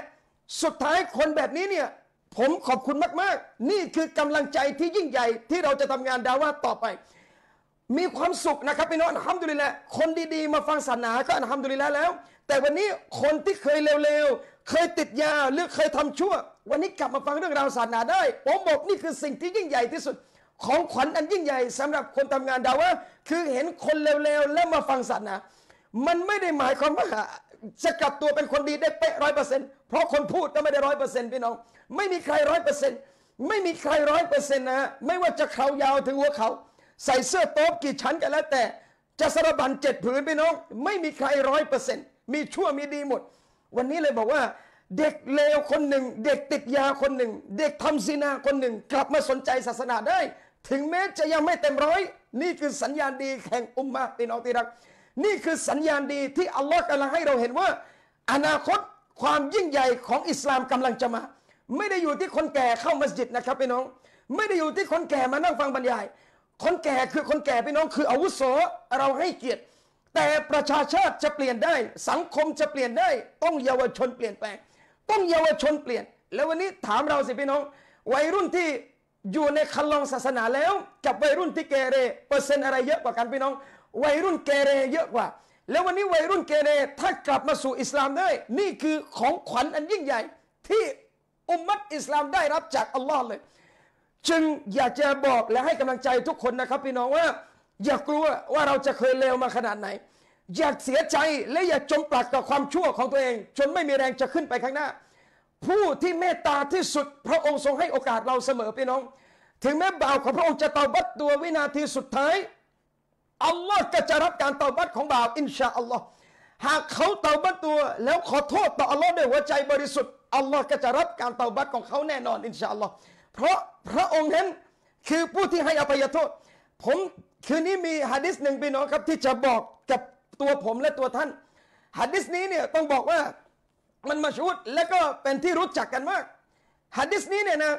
สุดท้ายคนแบบนี้เนี่ยผมขอบคุณมากๆนี่คือกำลังใจที่ยิ่งใหญ่ที่เราจะทำงานดาวะต่อไปมีความสุขนะครับพี่น้องอัลฮัมดุลิลละห์คนดีๆมาฟังศาสนาก็อัลฮัมดุลิลละห์แล้วแต่วันนี้คนที่เคยเลวๆเคยติดยาหรือเคยทำชั่ววันนี้กลับมาฟังเรื่องราวศาสนาได้ผมบอกนี่คือสิ่งที่ยิ่งใหญ่ที่สุดของขวัญอันยิ่งใหญ่สำหรับคนทำงานดาวะคือเห็นคนเลวๆแล้วมาฟังศาสนามันไม่ได้หมายความว่าจะกลับตัวเป็นคนดีได้เป๊ะร้อยเปอร์เซ็นต์เพราะคนพูดก็ไม่ได้ร้อยเปอร์เซ็นต์พี่น้องไม่มีใครร้อยเปอร์เซ็นต์ไม่มีใครร้อยเปอร์เซ็นต์นะไม่ว่าจะเขายาวถึงหัวเขาใส่เสื้อโต๊ะกี่ชั้นกันแล้วแต่จะสารบัญเจ็ดผืนพี่น้องไม่มีใครร้อยเปอร์เซ็นต์มีชั่วมีดีหมดวันนี้เลยบอกว่าเด็กเลวคนหนึ่งเด็กติดยาคนหนึ่งเด็กทำซินาคนหนึ่งกลับมาสนใจศาสนาได้ถึงแม้จะยังไม่เต็มร้อยนี่คือสัญญาณดีแห่งอุมมะห์พี่น้องที่รักนี่คือสัญญาณดีที่อัลลอฮ์กำลังให้เราเห็นว่าอนาคตความยิ่งใหญ่ของอิสลามกำลังจะมาไม่ได้อยู่ที่คนแก่เข้ามัสยิดนะครับพี่น้องไม่ได้อยู่ที่คนแก่มานั่งฟังบรรยายคนแก่คือคนแก่พี่น้องคืออาวุโสเราให้เกียรติแต่ประชาชาติจะเปลี่ยนได้สังคมจะเปลี่ยนได้ต้องเยาวชนเปลี่ยนแปลงต้องเยาวชนเปลี่ยนแล้ววันนี้ถามเราสิพี่น้องวัยรุ่นที่อยู่ในคันลองศาสนาแล้วกับวัยรุ่นที่เกเรเปอร์เซ็นต์อะไรเยอะกว่ากันพี่น้องวัยรุ่นเกเรเยอะกว่าแล้ววันนี้วัยรุ่นเกเรถ้ากลับมาสู่อิสลามได้นี่คือของขวัญอันยิ่งใหญ่ที่อุมมัตอิสลามได้รับจากอัลลอฮ์เลยจึงอยากจะบอกและให้กำลังใจทุกคนนะครับพี่น้องว่าอย่ากลัวว่าเราจะเคยเลวมาขนาดไหนอย่าเสียใจและอย่าจมปลักกับความชั่วของตัวเองจนไม่มีแรงจะขึ้นไปข้างหน้าผู้ที่เมตตาที่สุดพระองค์ทรงให้โอกาสเราเสมอพี่น้องถึงแม้บ่าวของพระองค์จะเตาบัตตัววินาทีสุดท้ายอัลลอฮ์ก็จะรับการเตาบัตของบ่าวอินชาอัลลอฮ์หากเขาเตาบัตตัวแล้วขอโทษต่ออัลลอฮ์ด้วยหัวใจบริสุทธิ์อัลลอฮ์ก็จะรับการเตาบัตของเขาแน่นอนอินชาอัลลอฮ์เพราะพระองค์นั้นคือผู้ที่ให้อภัยโทษผมคืนนี้มีหะดีษหนึ่งพี่น้องครับที่จะบอกกับตัวผมและตัวท่านหะดีษนี้เนี่ยต้องบอกว่ามันมาชูดและก็เป็นที่รู้จักกันมากหะดีษนี้เนี่ยนะ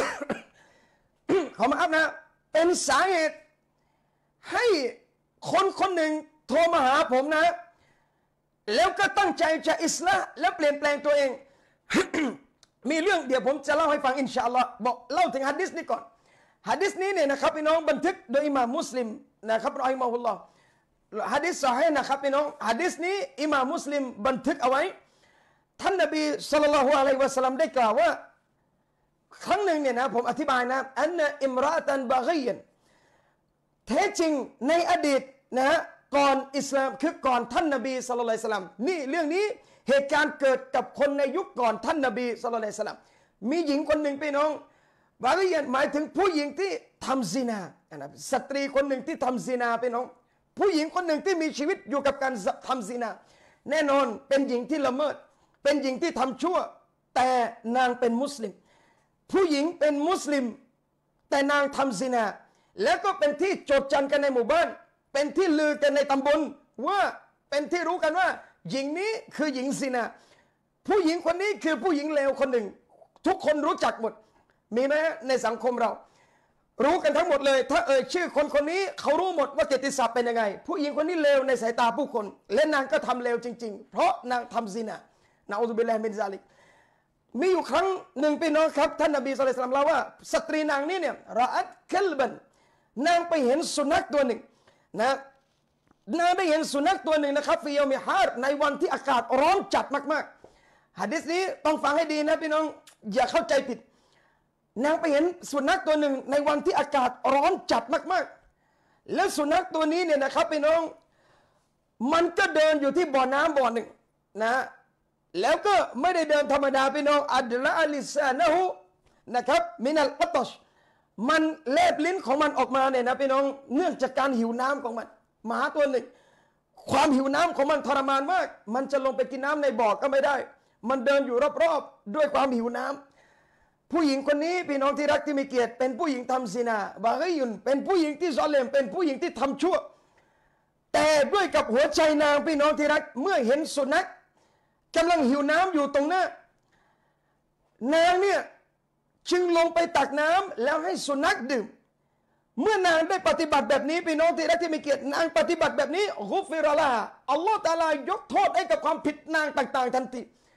ขอมาอัพนะเป็นสาเหตุให้คนคนหนึ่งโทรมาหาผมนะแล้วก็ตั้งใจจะอิสลามและเปลี่ยนแปลงตัวเอง มีเรื่องเดี๋ยวผมจะเล่าให้ฟังอินชาอัลลอฮ์บอกเล่าถึงหะดีษนี้ก่อนหะดีษนี้เนี่ยนะครับพี่น้องบันทึกโดยอิหม่ามมุสลิมนะครับรอฮิมะฮุลลอฮ์หะดีษซอฮีฮ์นะครับพี่น้องหะดีษนี้อิหม่ามมุสลิมบันทึกเอาไว้ท่านนบีศ็อลลัลลอฮุอะลัยฮิวะซัลลัมได้กล่าวว่าครั้งหนึ่งเนี่ยนะผมอธิบายนะอันนะอิมรอตันบากียันแท้จริงในอดีตนะก่อนอิสลามคือก่อนท่านนบีศ็อลลัลลอฮุอะลัยฮิวะซัลลัมนี่เรื่องนี้เหตุการณ์เกิดกับคนในยุคก่อนท่านนบีศ็อลลัลลอฮุอะลัยฮิวะซัลลัมมีหญิงคนหนึ่งพี่น้องบากียันหมายถึงผู้หญิงที่ทำซินานะสตรีคนหนึ่งที่ทำซินาพี่น้องผู้หญิงคนหนึ่งที่มีชีวิตอยู่กับการทำซินาแน่นอนเป็นหญิงที่ละเมิดเป็นหญิงที่ทำชั่วแต่นางเป็นมุสลิมผู้หญิงเป็นมุสลิมแต่นางทำซินาแล้วก็เป็นที่โจษจันกันในหมู่บ้านเป็นที่ลือกันในตำบลว่าเป็นที่รู้กันว่าหญิงนี้คือหญิงซินาผู้หญิงคนนี้คือผู้หญิงเลวคนหนึ่งทุกคนรู้จักหมดมีไหมในสังคมเรารู้กันทั้งหมดเลยถ้าเอ่ยชื่อคนคนนี้เขารู้หมดว่าเกียรติศัพท์เป็นยังไงผู้หญิงคนนี้เลวในสายตาผู้คนและนางก็ทำเลวจริงๆเพราะนางทำซินานะอูซุบิลลาฮิมินซาลิกมีอยู่ครั้งหนึ่งพี่น้องครับท่านนบีศ็อลลัลลอฮุอะลัยฮิวะซัลลัมเล่าว่าสตรีนางนี้เนี่ยรออัตคัลบันนางไปเห็นสุนัขตัวหนึ่งนะนางได้เห็นสุนัขตัวหนึ่งนะครับฟิยอมิฮาร์ในวันที่อากาศร้อนจัดมากๆหะดีษนี้ต้องฟังให้ดีนะพี่น้องอย่าเข้าใจผิดนางไปเห็นสุนัขตัวหนึ่งในวันที่อากาศร้อนจัดมากๆแล้วสุนัขตัวนี้เนี่ยนะครับพี่น้องมันก็เดินอยู่ที่บ่อน้ำบ่อหนึ่งนะแล้วก็ไม่ได้เดินธรรมดาพี่น้องอัดละอัลิซานะฮูนะครับมินัลอัตชมันแลบลิ้นของมันออกมาเนี่ยนะพี่น้องเนื่องจากการหิวน้ำของมันหมาตัวหนึ่งความหิวน้ำของมันทรมานมากมันจะลงไปกินน้ำในบ่อก็ไม่ได้มันเดินอยู่รอบๆด้วยความหิวน้ำผู้หญิงคนนี้พี่น้องที่รักที่มีเกียรติเป็นผู้หญิงทำซินาบากียุนเป็นผู้หญิงที่ซอเลมเป็นผู้หญิงที่ทำชั่วแต่ด้วยกับหัวใจนางพี่น้องที่รักเมื่อเห็นสุนัขกำลังหิวน้ำอยู่ตรงหน้านางเนี่ยจึงลงไปตักน้ำแล้วให้สุนัขดื่มเมื่อนางได้ปฏิบัติแบบนี้พี่น้องที่รักที่มีเกียรตินางปฏิบัติแบบนี้กุฟิรลาอัลลอฮฺตะอาลายกโทษให้กับความผิดนางต่างๆทันที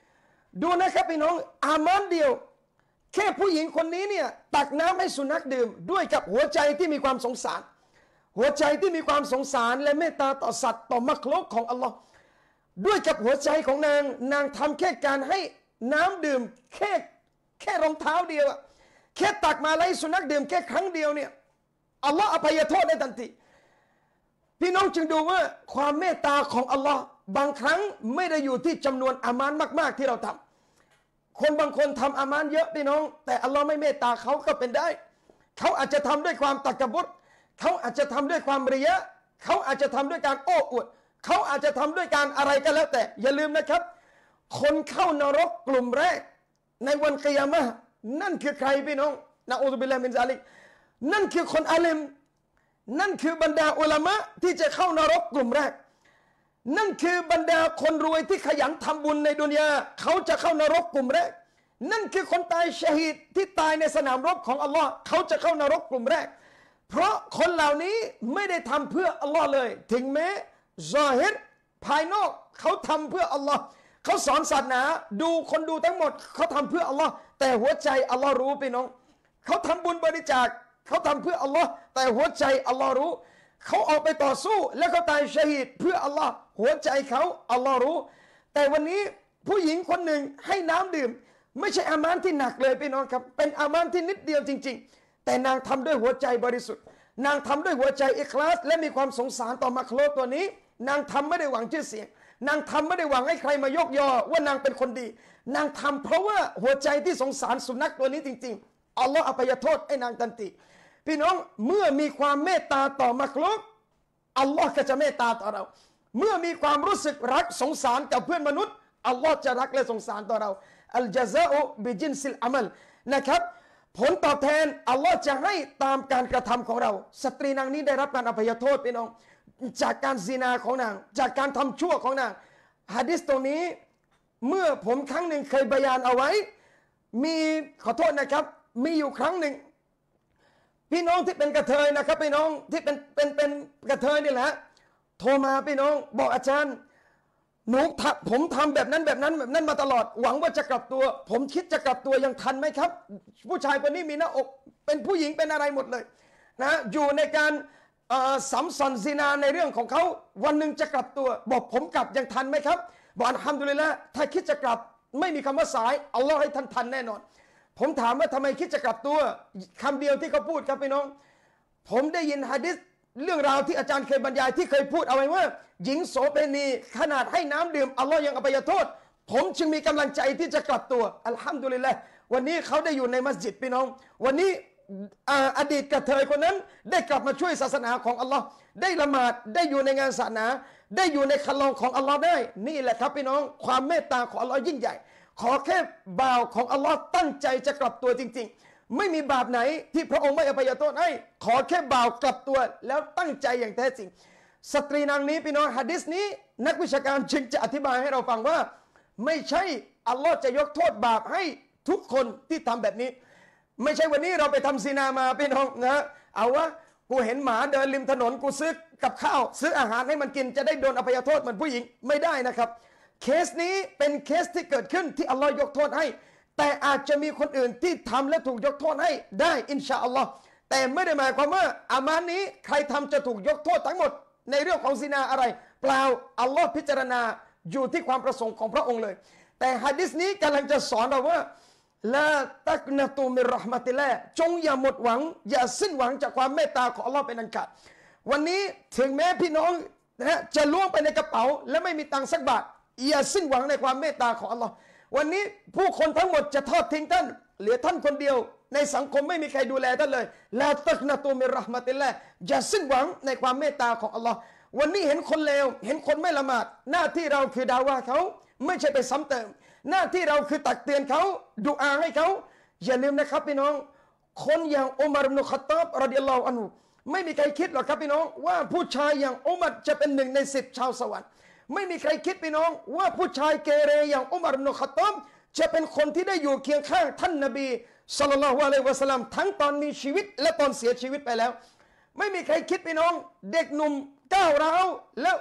ดูนะครับพี่น้องอามานเดียวแค่ผู้หญิงคนนี้เนี่ยตักน้ำให้สุนัขดื่มด้วยกับหัวใจที่มีความสงสารหัวใจที่มีความสงสารและเมตตาต่อสัตว์ต่อมักลุกของอัลลอฮ์ด้วยกับหัวใจของนางนางทำแค่การให้น้ำดื่มแค่แค่รองเท้าเดียวแค่ตักมาให้สุนัขดื่มแค่ครั้งเดียวเนี่ยอัลลอฮ์อภัยโทษได้ทันทีพี่น้องจึงดูว่าความเมตตาของอัลลอฮ์บางครั้งไม่ได้อยู่ที่จำนวนอามานมากๆที่เราทำคนบางคนทำอามานเยอะพี่น้องแต่อัลลอฮ์ไม่เมตตาเขาก็เป็นได้เขาอาจจะทำด้วยความตักบุตเขาอาจจะทำด้วยความริยะเขาอาจจะทำด้วยการโอ้อวดเขาอาจจะทำด้วยการอะไรก็แล้วแต่อย่าลืมนะครับ คนเข้านรกกลุ่มแรกในวันกิยามะห์นั่นคือใครพี่น้องนะอูซุบิลลาฮิมินซาลิกนั่นคือคนอาลิมนั่นคือบรรดาอุลามะที่จะเข้านรกกลุ่มแรกนั่นคือบรรดาคนรวยที่ขยันทำบุญในดุนยาเขาจะเข้านรกกลุ่มแรกนั่นคือคนตายชะฮีดที่ตายในสนามรบของอัลลอฮ์เขาจะเข้านรกกลุ่มแรกเพราะคนเหล่านี้ไม่ได้ทำเพื่ออัลลอฮ์เลยถึงแม้ซอฮิรภายนอกเขาทำเพื่ออัลลอฮ์เขาสอนศาสนาดูคนดูทั้งหมดเขาทำเพื่ออัลลอฮ์แต่หัวใจอัลลอฮ์รู้พี่น้องเขาทำบุญบริจาคเขาทำเพื่ออัลลอฮ์แต่หัวใจอัลลอฮ์รู้เขาออกไปต่อสู้แล้วเขาตายชะฮีดเพื่ออัลลอฮ์หัวใจเขาอัลลอฮ์รู้แต่วันนี้ผู้หญิงคนหนึ่งให้น้ำดื่มไม่ใช่อามานที่หนักเลยพี่น้องครับเป็นอามานที่นิดเดียวจริงๆแต่นางทำด้วยหัวใจบริสุทธิ์นางทำด้วยหัวใจอิคลาสและมีความสงสารต่อมักลุกตัวนี้นางทำไม่ได้หวังชื่อเสียงนางทำไม่ได้หวังให้ใครมายกยอว่านางเป็นคนดีนางทำเพราะว่าหัวใจที่สงสารสุนัขตัวนี้จริงๆอัลลอฮ์อภัยโทษให้นางทันทีพี่น้องเมื่อมีความเมตตาต่อมักลุกอัลลอฮ์ก็จะเมตตาต่อเราเมื่อมีความรู้สึกรักสงสารกับเพื่อนมนุษย์อัลลอฮ์จะรักและสงสารต่อเราอัลจาซาอุบิจินซิลอามัลนะครับผลตอบแทนอัลลอฮ์จะให้ตามการกระทำของเราสตรีนางนี้ได้รับการอภัยโทษพี่น้องจากการซินาของนางจากการทำชั่วของนางหะดีษตรงนี้เมื่อผมครั้งหนึ่งเคยบยานเอาไว้มีขอโทษนะครับมีอยู่ครั้งหนึ่งพี่น้องที่เป็นกระเทยนะครับพี่น้องที่เป็นเป็นเป็นกระเทยนี่แหละโทรมาพี่น้องบอกอาจารย์หนูผมทำแบบนั้นแบบนั้นแบบนั้นมาตลอดหวังว่าจะกลับตัว ผมคิดจะกลับตัวยังทันไหมครับผู้ชายคนนี้มีหน้าอกเป็นผู้หญิงเป็นอะไรหมดเลยนะอยู่ในการสัมสอนซินาในเรื่องของเขาวันหนึ่งจะกลับตัวบอกผมกลับยังทันไหมครับบอกอัลฮัมดุลิลละห์ถ้าคิดจะกลับไม่มีคำว่าสายอัลลอฮ์ให้ท่านทันแน่นอนผมถามว่าทำไมคิดจะกลับตัวคำเดียวที่เขาพูดครับพี่น้องผมได้ยินหะดีษเรื่องราวที่อาจารย์เคยบรรยายที่เคยพูดเอาไว้ว่าหญิงโสเภณีขนาดให้น้ำดื่มอัลลอฮ์ยังอภัยโทษผมจึงมีกำลังใจที่จะกลับตัวอัลฮัมดุลิลละห์วันนี้เขาได้อยู่ในมัสยิดพี่น้องวันนี้อดีตกระเทยคนนั้นได้กลับมาช่วยศาสนาของอัลลอฮ์ได้ละหมาดได้อยู่ในงานศาสนาได้อยู่ในคันลองของอัลลอฮ์ได้นี่แหละครับพี่น้องความเมตตาของอัลลอฮ์ยิ่งใหญ่ขอแค่บ่าวของอัลลอฮ์ตั้งใจจะกลับตัวจริงๆไม่มีบาปไหนที่พระองค์ไม่อภัยโทษให้ขอแค่บ่าวกลับตัวแล้วตั้งใจอย่างแท้จริงสตรีนางนี้พี่น้องหะดีษนี้นักวิชาการจึงจะอธิบายให้เราฟังว่าไม่ใช่อัลลอฮ์จะยกโทษบาปให้ทุกคนที่ทำแบบนี้ไม่ใช่วันนี้เราไปทำซีนามาพี่น้องนะเอาวะกูเห็นหมาเดินริมถนนกูซื้อกับข้าวซื้ออาหารให้มันกินจะได้โดนอภัยโทษเหมือนผู้หญิงไม่ได้นะครับเคสนี้เป็นเคสที่เกิดขึ้นที่อัลลอฮ์ยกโทษให้แต่อาจจะมีคนอื่นที่ทำและถูกยกโทษให้ได้อินชาอัลลอฮ์แต่ไม่ได้หมายความว่าอามานนี้ใครทำจะถูกยกโทษทั้งหมดในเรื่องของซินาอะไรเปล่าอัลลอฮ์พิจารณาอยู่ที่ความประสงค์ของพระองค์เลยแต่หะดีษนี้กำลังจะสอนเราว่าลาตักนะตูมิรเราะห์มะติลลาห์จงอย่าหมดหวังอย่าสิ้นหวังจากความเมตตาของอัลลอฮ์เป็นอันขาดวันนี้ถึงแม้พี่น้องนะจะล้วงไปในกระเป๋าและไม่มีตังค์สักบาทอย่าสิ้นหวังในความเมตตาของอัลลอฮ์วันนี้ผู้คนทั้งหมดจะทอดทิ้งท่านเหลือท่านคนเดียวในสังคมไม่มีใครดูแลท่านเลยลาตักนะตูมิรเราะห์มะติลลาห์อย่าสิ้นหวังในความเมตตาของอัลลอฮ์วันนี้เห็นคนเลวเห็นคนไม่ละหมาดหน้าที่เราคือดาว่าเขาไม่ใช่ไปซ้ำเติมหน้าที่เราคือตักเตือนเขาดุอาให้เขาอย่าลืมนะครับพี่น้องคนอย่างอุมัร อิบนุ ค็อฏฏอบ รอฎิยัลลอฮุอันฮุไม่มีใครคิดหรอกครับพี่น้องว่าผู้ชายอย่างอุมัรจะเป็นหนึ่งในสิบชาวสวรรค์ไม่มีใครคิดพี่น้องว่าผู้ชายเกเรอย่างอุมัร อิบนุ ค็อฏฏอบจะเป็นคนที่ได้อยู่เคียงข้างท่านนบีศ็อลลัลลอฮุอะลัยฮิวะซัลลัมทั้งตอนมีชีวิตและตอนเสียชีวิตไปแล้วไม่มีใครคิดพี่น้องเด็กหนุ่มก้าวร้าวแล้ว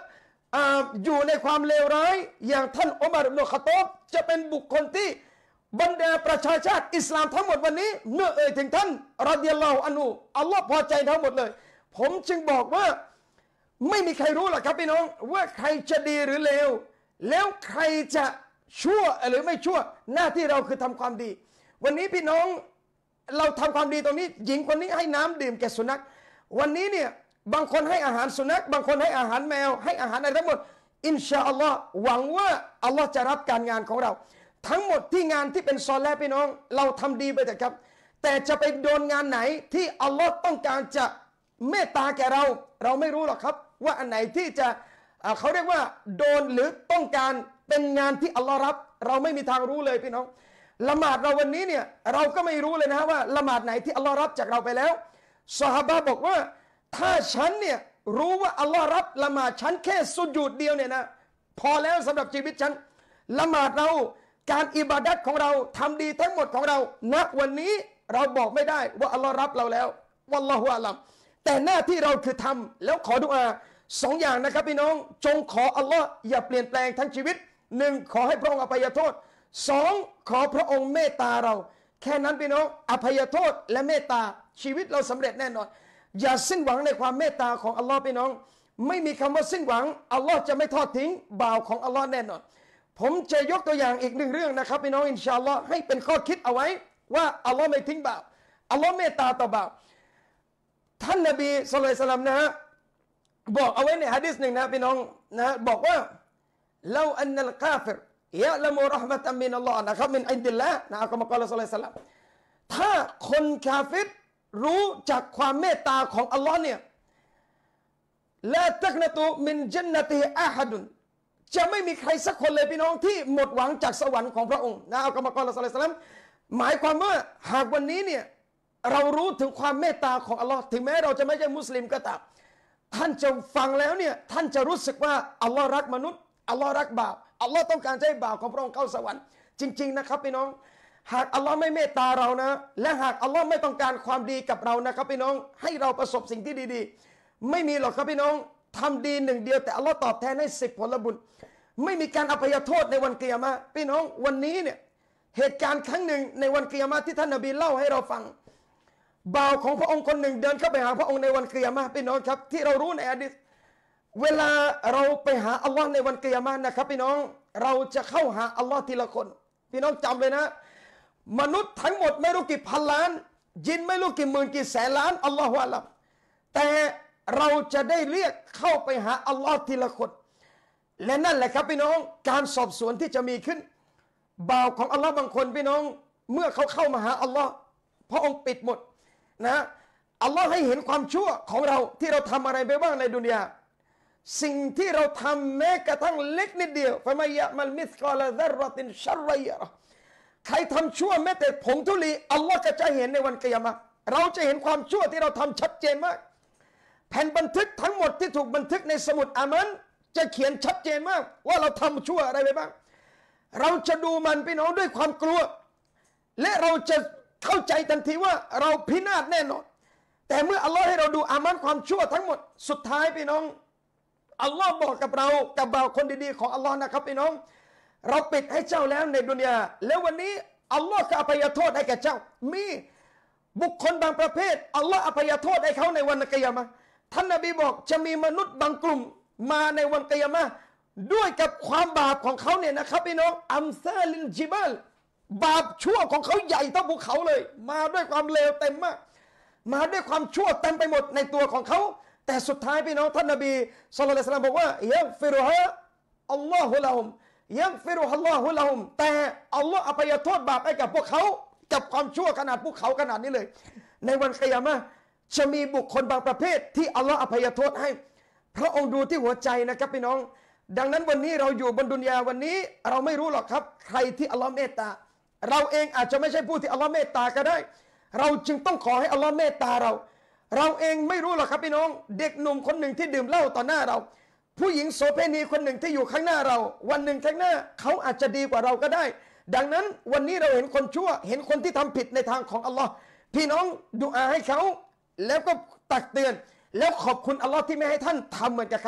อยู่ในความเลวร้ายอย่างท่านอุมัร อิบนุ ค็อฏฏอบจะเป็นบุคคลที่บรรดาประชาชาติอิสลามทั้งหมดวันนี้เมื่อเอ่ยถึงท่านรอฎิยัลลอฮุอันฮุอัลลอฮ์พอใจทั้งหมดเลยผมจึงบอกว่าไม่มีใครรู้หรอกครับพี่น้องว่าใครจะดีหรือเลวแล้วใครจะชั่วหรือไม่ชั่วหน้าที่เราคือทำความดีวันนี้พี่น้องเราทำความดีตรงนี้หญิงคนนี้ให้น้ำดื่มแก่สุนัขวันนี้เนี่ยบางคนให้อาหารสุนัขบางคนให้อาหารแมวให้อาหารอะไรทั้งหมดอินชาอัลลอฮ์หวังว่าอัลลอฮ์จะรับการงานของเราทั้งหมดที่งานที่เป็นซอเลห์พี่น้องเราทำดีไปเถอะครับแต่จะไปโดนงานไหนที่อัลลอฮ์ต้องการจะเมตตาแก่เราเราไม่รู้หรอกครับว่าอันไหนที่จะเขาเรียกว่าโดนหรือต้องการเป็นงานที่อัลลอฮ์รับเราไม่มีทางรู้เลยพี่น้องละหมาดเราวันนี้เนี่ยเราก็ไม่รู้เลยนะว่าละหมาดไหนที่อัลลอฮ์รับจากเราไปแล้วซอฮาบะห์บอกว่าถ้าฉันเนี่ยรู้ว่าอัลลอฮ์รับละหมาดฉันแค่สุญูดเดียวเนี่ยนะพอแล้วสำหรับชีวิตฉันละหมาดเราการอิบาดัตของเราทำดีทั้งหมดของเราณวันนี้เราบอกไม่ได้ว่าอัลลอฮ์รับเราแล้ววัลลอฮุอาลัมแต่หน้าที่เราคือทำแล้วขอดุอาสองอย่างนะครับพี่น้องจงขออัลลอฮ์อย่าเปลี่ยนแปลงทั้งชีวิตหนึ่งขอให้พระองค์อภัยโทษสองขอพระองค์เมตตาเราแค่นั้นพี่น้องอภัยโทษและเมตตาชีวิตเราสำเร็จแน่นอนอย่าสิ้นหวังในความเมตตาของอัลลอฮ์พี่น้องไม่มีคำว่าสิ้นหวังอัลลอฮ์จะไม่ทอดทิ้งบ่าวของอัลลอฮ์แน่นอนผมจะยกตัวอย่างอีกหนึ่งเรื่องนะครับพี่น้องอินชาอัลลอฮ์ให้เป็นข้อคิดเอาไว้ว่าอัลลอฮ์ไม่ทิ้งบ่าวอัลลอฮ์เมตตาต่อบ่าวท่านนบีศ็อลลัลลอฮุอะลัยฮิวะซัลลัมนะฮะบอกเอาไว้ในหะดีษหนึ่งนะพี่น้องนะบอกว่าลาอันนัลกาฟิรยะละมุเราะห์มะตัมมินัลลอฮ์นะครับมินอินดิลลาห์นะอัลกุรอานศ็อลลัลลอฮุอะลัยฮิวะซัลลัมถ้าคนกาฟิรรู้จากความเมตตาของอัลลอฮ์เนี่ยลาตักนะตุมินญันนะติอะฮัดุนจะไม่มีใครสักคนเลยพี่น้องที่หมดหวังจากสวรรค์ของพระองค์นะอัลกุรอานศ็อลลัลลอฮุอะลัยฮิวะซัลลัมหมายความว่าหากวันนี้เนี่ยเรารู้ถึงความเมตตาของอัลลอฮ์ถึงแม้เราจะไม่ใช่มุสลิมก็ตามท่านจะฟังแล้วเนี่ยท่านจะรู้สึกว่าอัลลอฮ์รักมนุษย์อัลลอฮ์รักบ่าวอัลลอฮ์ต้องการให้บ่าวของพระองค์เข้าสวรรค์จริงๆนะครับพี่น้องหากอัลลอฮ์ไม่เมตตาเรานะและหากอัลลอฮ์ไม่ต้องการความดีกับเรานะครับพี่น้องให้เราประสบสิ่งที่ดีๆไม่มีหรอกครับพี่น้องทำดีหนึ่งเดียวแต่อัลลอฮ์ตอบแทนให้สิบผลบุญไม่มีการอภัยโทษในวันกิยามะห์พี่น้องวันนี้เนี่ยเหตุการณ์ครั้งหนึ่งในวันกิยามะห์ที่ท่านนบีเล่าให้เราฟังบ่าวของพระองค์คนหนึ่งเดินเข้าไปหาพระองค์ในวันกิยามะห์พี่น้องครับที่เรารู้ในหะดีษเวลาเราไปหาอัลลอฮ์ในวันกิยามะห์นะครับพี่น้องเราจะเข้าหาอัลลอฮ์ทีละคนพี่น้องจำเลยนะมนุษย์ทั้งหมดไม่รู้กี่พันล้านยินไม่รู้กี่หมื่นกี่แสนล้านอัลลอฮฺอัลลอฮ์แต่เราจะได้เรียกเข้าไปหาอัลลอฮ์ทีละคนและนั่นแหละครับพี่น้องการสอบสวนที่จะมีขึ้นบ่าวของอัลลอฮ์บางคนพี่น้องเมื่อเขาเข้ามาหาอัลลอฮ์พระองค์ปิดหมดนะอัลลอฮ์ให้เห็นความชั่วของเราที่เราทำอะไรไปบ้างในดุนยาสิ่งที่เราทำแม้กระทั่งเล็กนิดเดียวฟะมัยยะมัลมิสกอลซัรเราะตินชัรรัยะใครทำชั่วแม้แต่ผงธุลีอัลลอฮ์ก็จะเห็นในวันกิยามะห์เราจะเห็นความชั่วที่เราทำชัดเจนมากแผ่นบันทึกทั้งหมดที่ถูกบันทึกในสมุดอามันจะเขียนชัดเจนมากว่าเราทำชั่วอะไรไปบ้างเราจะดูมันพี่น้องด้วยความกลัวและเราจะเข้าใจทันทีว่าเราพินาศแน่นอนแต่เมื่ออัลลอฮ์ให้เราดูอามันความชั่วทั้งหมดสุดท้ายพี่น้องอัลลอฮ์บอกกับเรากับบ่าวคนดีๆของอัลลอฮ์นะครับพี่น้องเราปิดให้เจ้าแล้วในดุนยาแล้ววันนี้อัลลอฮ์ก็อภัยโทษให้แก่เจ้ามีบุคคลบางประเภทอัลลอฮ์อภัยโทษให้เขาในวันกิยามะห์ท่านนบีบอกจะมีมนุษย์บางกลุ่มมาในวันกิยามะห์ด้วยกับความบาปของเขาเนี่ยนะครับพี่น้องอัมซาลินจิบัลบาปชั่วของเขาใหญ่เท่าภูเขาเลยมาด้วยความเลวเต็มมากมาด้วยความชั่วเต็มไปหมดในตัวของเขาแต่สุดท้ายพี่น้องท่านนบีศ็อลลัลลอฮุอะลัยฮิวะซัลลัมบอกว่ายักฟิรุฮะอัลลอฮุละฮุมยักฟิรุฮัลลอฮุละฮุมแต่อัลลอฮ์อภัยโทษบาปให้กับพวกเขากับความชั่วขนาดภูเขาขนาดนี้เลยในวันกิยามะห์จะมีบุคคลบางประเภทที่อัลลอฮ์อภัยโทษให้พระองค์ดูที่หัวใจนะครับพี่น้องดังนั้นวันนี้เราอยู่บนดุนยาวันนี้เราไม่รู้หรอกครับใครที่อัลลอฮ์เมตตาเราเองอาจจะไม่ใช่ผู้ที่อัลลอฮ์เมตตาก็ได้เราจึงต้องขอให้อัลลอฮ์เมตตาเราเราเองไม่รู้หรอกครับพี่น้องเด็กหนุ่มคนหนึ่งที่ดื่มเหล้าต่อหน้าเราผู้หญิงโสเภณีคนหนึ่งที่อยู่ข้างหน้าเราวันหนึ่งข้างหน้าเขาอาจจะดีกว่าเราก็ได้ ดังนั้นวันนี้เราเห็นคนชั่วเห็นคนที่ทำผิดในทางของอัลลอฮ์พี่น้องดุอาให้เขาแล้วก็ตักเตือนแล้วขอบคุณอัลลอฮ์ที่ไม่ให้ท่านทำเหมือนกับเขา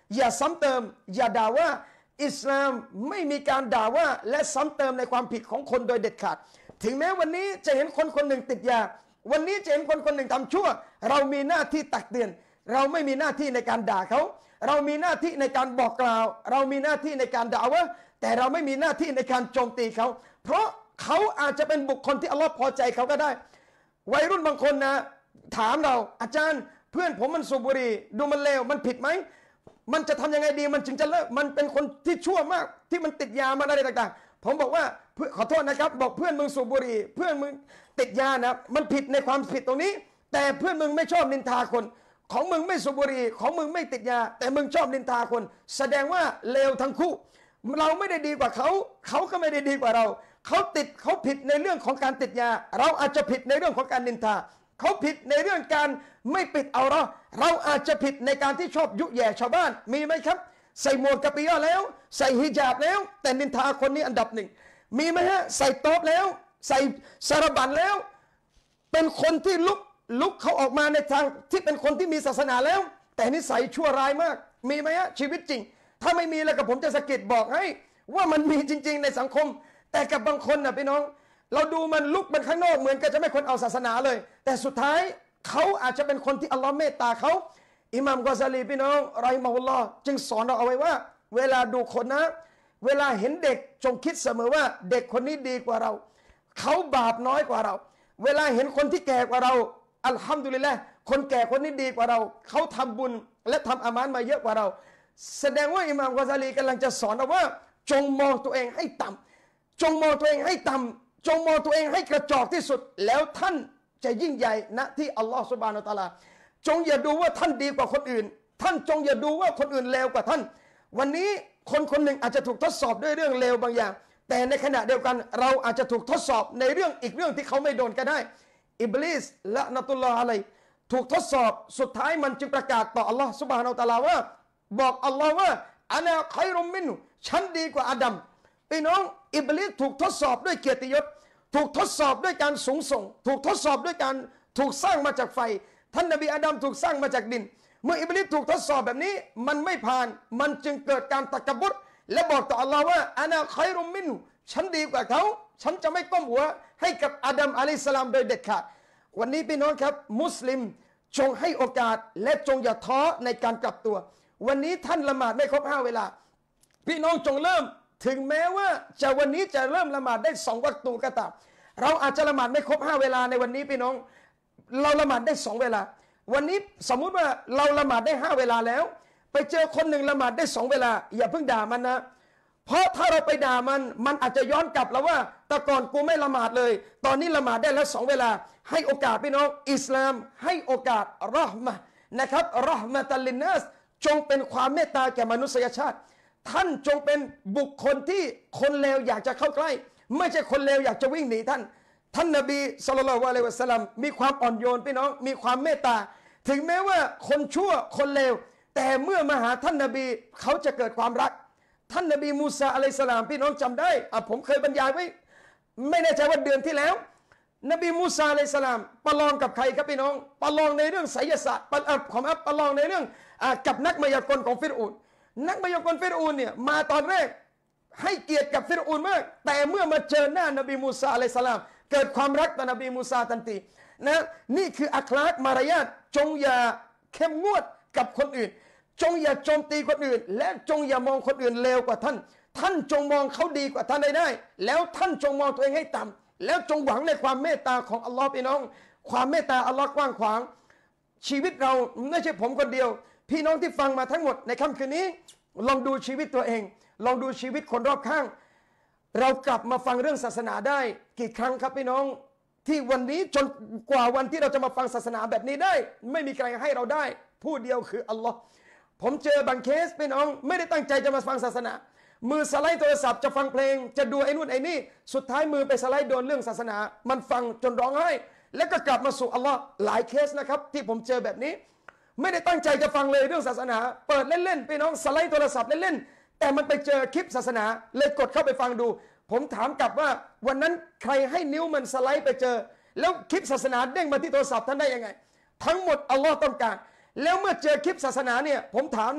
อย่าซ้ำเติมอย่าด่าว่าอิสลามไม่มีการด่าว่าและซ้ำเติมในความผิดของคนโดยเด็ดขาดถึงแม้วันนี้จะเห็นคนคนหนึ่งติดยาวันนี้จะเห็นคนคนหนึ่งทำชั่วเรามีหน้าที่ตักเตือนเราไม่มีหน้าที่ในการด่าเขาเรามีหน้าที่ในการบอกกล่าวเรามีหน้าที่ในการด่าว่าแต่เราไม่มีหน้าที่ในการโจมตีเขาเพราะเขาอาจจะเป็นบุคคลที่อัลลอฮ์พอใจเขาก็ได้วัยรุ่นบางคนนะถามเราอาจารย์เพื่อนผมมันสูบบุหรี่ดูมันเลวมันผิดไหมมันจะทำยังไงดีมันจึงจะเลิกมันเป็นคนที่ชั่วมากที่มันติดยามาอะไรต่างๆผมบอกว่าขอโทษนะครับบอกเพื่อนมึงสูบบุหรี่เพื่อนมึงติดยานะมันผิดในความผิดตรงนี้แต่เพื่อนมึงไม่ชอบนินทาคนของมึงไม่สูบบุหรี่ของมึงไม่ติดยาแต่มึงชอบนินทาคนแสดงว่าเลวทั้งคู่เราไม่ได้ดีกว่าเขาเขาก็ไม่ได้ดีกว่าเราเขาติดเขาผิดในเรื่องของการติดยาเราอาจจะผิดในเรื่องของการนินทาเขาผิดในเรื่องการไม่ปิดเอาเราเราอาจจะผิดในการที่ชอบยุแย่ชาวบ้านมีไหมครับใส่หมวกกะปิยะแล้วใส่ฮิญาบแล้วแต่นินทาคนนี้อันดับหนึ่งมีไหมฮะใส่โต๊ะแล้วใส่สารบัญแล้วเป็นคนที่ลุกลุกเขาออกมาในทางที่เป็นคนที่มีศาสนาแล้วแต่นิสัยชั่วร้ายมากมีไหมฮะชีวิตจริงถ้าไม่มีแล้วกับผมจะสะกิดบอกให้ว่ามันมีจริงๆในสังคมแต่กับบางคนนะพี่น้องเราดูมันลุกมันข้างนอกเหมือนกับจะไม่คนเอาศาสนาเลยแต่สุดท้ายเขาอาจจะเป็นคนที่อัลลอฮ์เมตตาเขาอิหม่ามกอซาลีพี่น้องรอฮิมะฮุลลอฮ์จึงสอนเราเอาไว้ว่าเวลาดูคนนะเวลาเห็นเด็กจงคิดเสมอว่าเด็กคนนี้ดีกว่าเราเขาบาปน้อยกว่าเราเวลาเห็นคนที่แก่กว่าเราอัลฮัมดุลิลละห์คนแก่คนนี้ดีกว่าเราเขาทำบุญและทำอามันมาเยอะกว่าเราแสดงว่าอิหม่ามกอซาลีกำลังจะสอนเราว่าจงมองตัวเองให้ต่ำจงมองตัวเองให้ต่ำจงมองตัวเองให้กระจอกที่สุดแล้วท่านจะยิ่งใหญ่ณที่อัลลอฮฺซุบฮานะฮูวะตะอาลาจงอย่าดูว่าท่านดีกว่าคนอื่นท่านจงอย่าดูว่าคนอื่นเลวกว่าท่านวันนี้คนคนหนึ่งอาจจะถูกทดสอบด้วยเรื่องเลวบางอย่างแต่ในขณะเดียวกันเราอาจจะถูกทดสอบในเรื่องอีกเรื่องที่เขาไม่โดนก็ได้อิบลิสละนะตุลลอฮ์อะลัยถูกทดสอบสุดท้ายมันจึงประกาศต่ออัลลอฮฺซุบฮานะฮูวะตะอาลาว่าบอกอัลลอฮ์ว่าอานาค็อยรุมมินฮุฉันดีกว่าอาดัมพี่น้องอิบลิสถูกทดสอบด้วยเกียรติยศถูกทดสอบด้วยการสูงส่งถูกทดสอบด้วยการถูกสร้างมาจากไฟท่านนบีอาดัมถูกสร้างมาจากดินเมื่ออิบลิสถูกทดสอบแบบนี้มันไม่ผ่านมันจึงเกิดการตะกบุรและบอกต่ออัลลอฮ์ว่าอานาค็อยรุมมินฮุฉันดีกว่าเขาฉันจะไม่ก้มหัวให้กับอาดัมอะลัยฮิสสลามโดยเด็ดขาดวันนี้พี่น้องครับมุสลิมจงให้โอกาสและจงอย่าท้อในการกลับตัววันนี้ท่านละหมาดไม่ครบห้าเวลาพี่น้องจงเริ่มถึงแม้ว่าจะวันนี้จะเริ่มละหมาดได้สองวักตูก็ตามเราอาจจะละหมาดไม่ครบห้าเวลาในวันนี้พี่น้องเราละหมาดได้สองเวลาวันนี้สมมุติว่าเราละหมาดได้ห้าเวลาแล้วไปเจอคนหนึ่งละหมาดได้สองเวลาอย่าเพิ่งด่ามันนะเพราะถ้าเราไปด่ามันมันอาจจะย้อนกลับแล้วว่าแต่ก่อนกูไม่ละหมาดเลยตอนนี้ละหมาดได้แล้วสองเวลาให้โอกาสพี่น้องอิสลามให้โอกาสเราะห์มะห์นะครับเราะห์มะตัลลินนัสจงเป็นความเมตตาแก่มนุษยชาติท่านจงเป็นบุคคลที่คนเลวอยากจะเข้าใกล้ไม่ใช่คนเลวอยากจะวิ่งหนีท่านท่านนบีศ็อลลัลลอฮุอะลัยฮิวะซัลลัมมีความอ่อนโยนพี่น้องมีความเมตตาถึงแม้ว่าคนชั่วคนเลวแต่เมื่อมาหาท่านนบีเขาจะเกิดความรักท่านนบีมูซาอะลัยฮิสสลามพี่น้องจำได้อ่ะผมเคยบรรยายไว้ไม่แน่ใจว่าเดือนที่แล้วนบีมูซาอะลัยฮิสสลามประลองกับใครครับพี่น้องประลองในเรื่องไสยศาสตร์ขอมาประลองในเรื่องกับนักมายากลของฟิรอูนนักมายากลฟิรอูนเนี่ยมาตอนแรกให้เกียรติกับฟิรอูนมากแต่เมื่อมาเจอหน้านบีมูซาอะลัยฮิสสลามเกิดความรักต่อนบีมูซาทันทีนะนี่คืออัคลากมารยาทจงอย่าเข้มงวดกับคนอื่นจงอย่าโจมตีคนอื่นและจงอย่ามองคนอื่นเลวกว่าท่านท่านจงมองเขาดีกว่าท่านได้ได้แล้วท่านจงมองตัวเองให้ต่ำแล้วจงหวังในความเมตตาของอัลลอฮ์พี่น้องความเมตตาอัลลอฮ์กว้างขวางชีวิตเราไม่ใช่ผมคนเดียวพี่น้องที่ฟังมาทั้งหมดในค่ำคืนนี้ลองดูชีวิตตัวเองลองดูชีวิตคนรอบข้างเรากลับมาฟังเรื่องศาสนาได้กี่ครั้งครับพี่น้องที่วันนี้จนกว่าวันที่เราจะมาฟังศาสนาแบบนี้ได้ไม่มีใครให้เราได้ผู้เดียวคืออัลลอฮ์ผมเจอบางเคสพี่น้องไม่ได้ตั้งใจจะมาฟังศาสนามือสไลด์โทรศัพท์จะฟังเพลงจะดูไอ้นู่นไอ้นี่สุดท้ายมือไปสไลด์โดนเรื่องศาสนามันฟังจนร้องไห้แล้วก็กลับมาสู่อัลลอฮ์หลายเคสนะครับที่ผมเจอแบบนี้ไม่ได้ตั้งใจจะฟังเลยเรื่องศาสนาเปิดเล่นๆพี่น้องสไลด์โทรศัพท์เล่นๆแต่มันไปเจอคลิปศาสนาเลยกดเข้าไปฟังดูผมถามกลับว่าวันนั้นใครให้นิ้วมันสไลด์ไปเจอแล้วคลิปศาสนาเด้งมาที่โทรศัพท์ท่านได้ยังไงทั้งหมดอัลลอฮ์ต้องการแล้วเมื่อเจอคลิปศาสนาเนี่ยผมถามหน่อย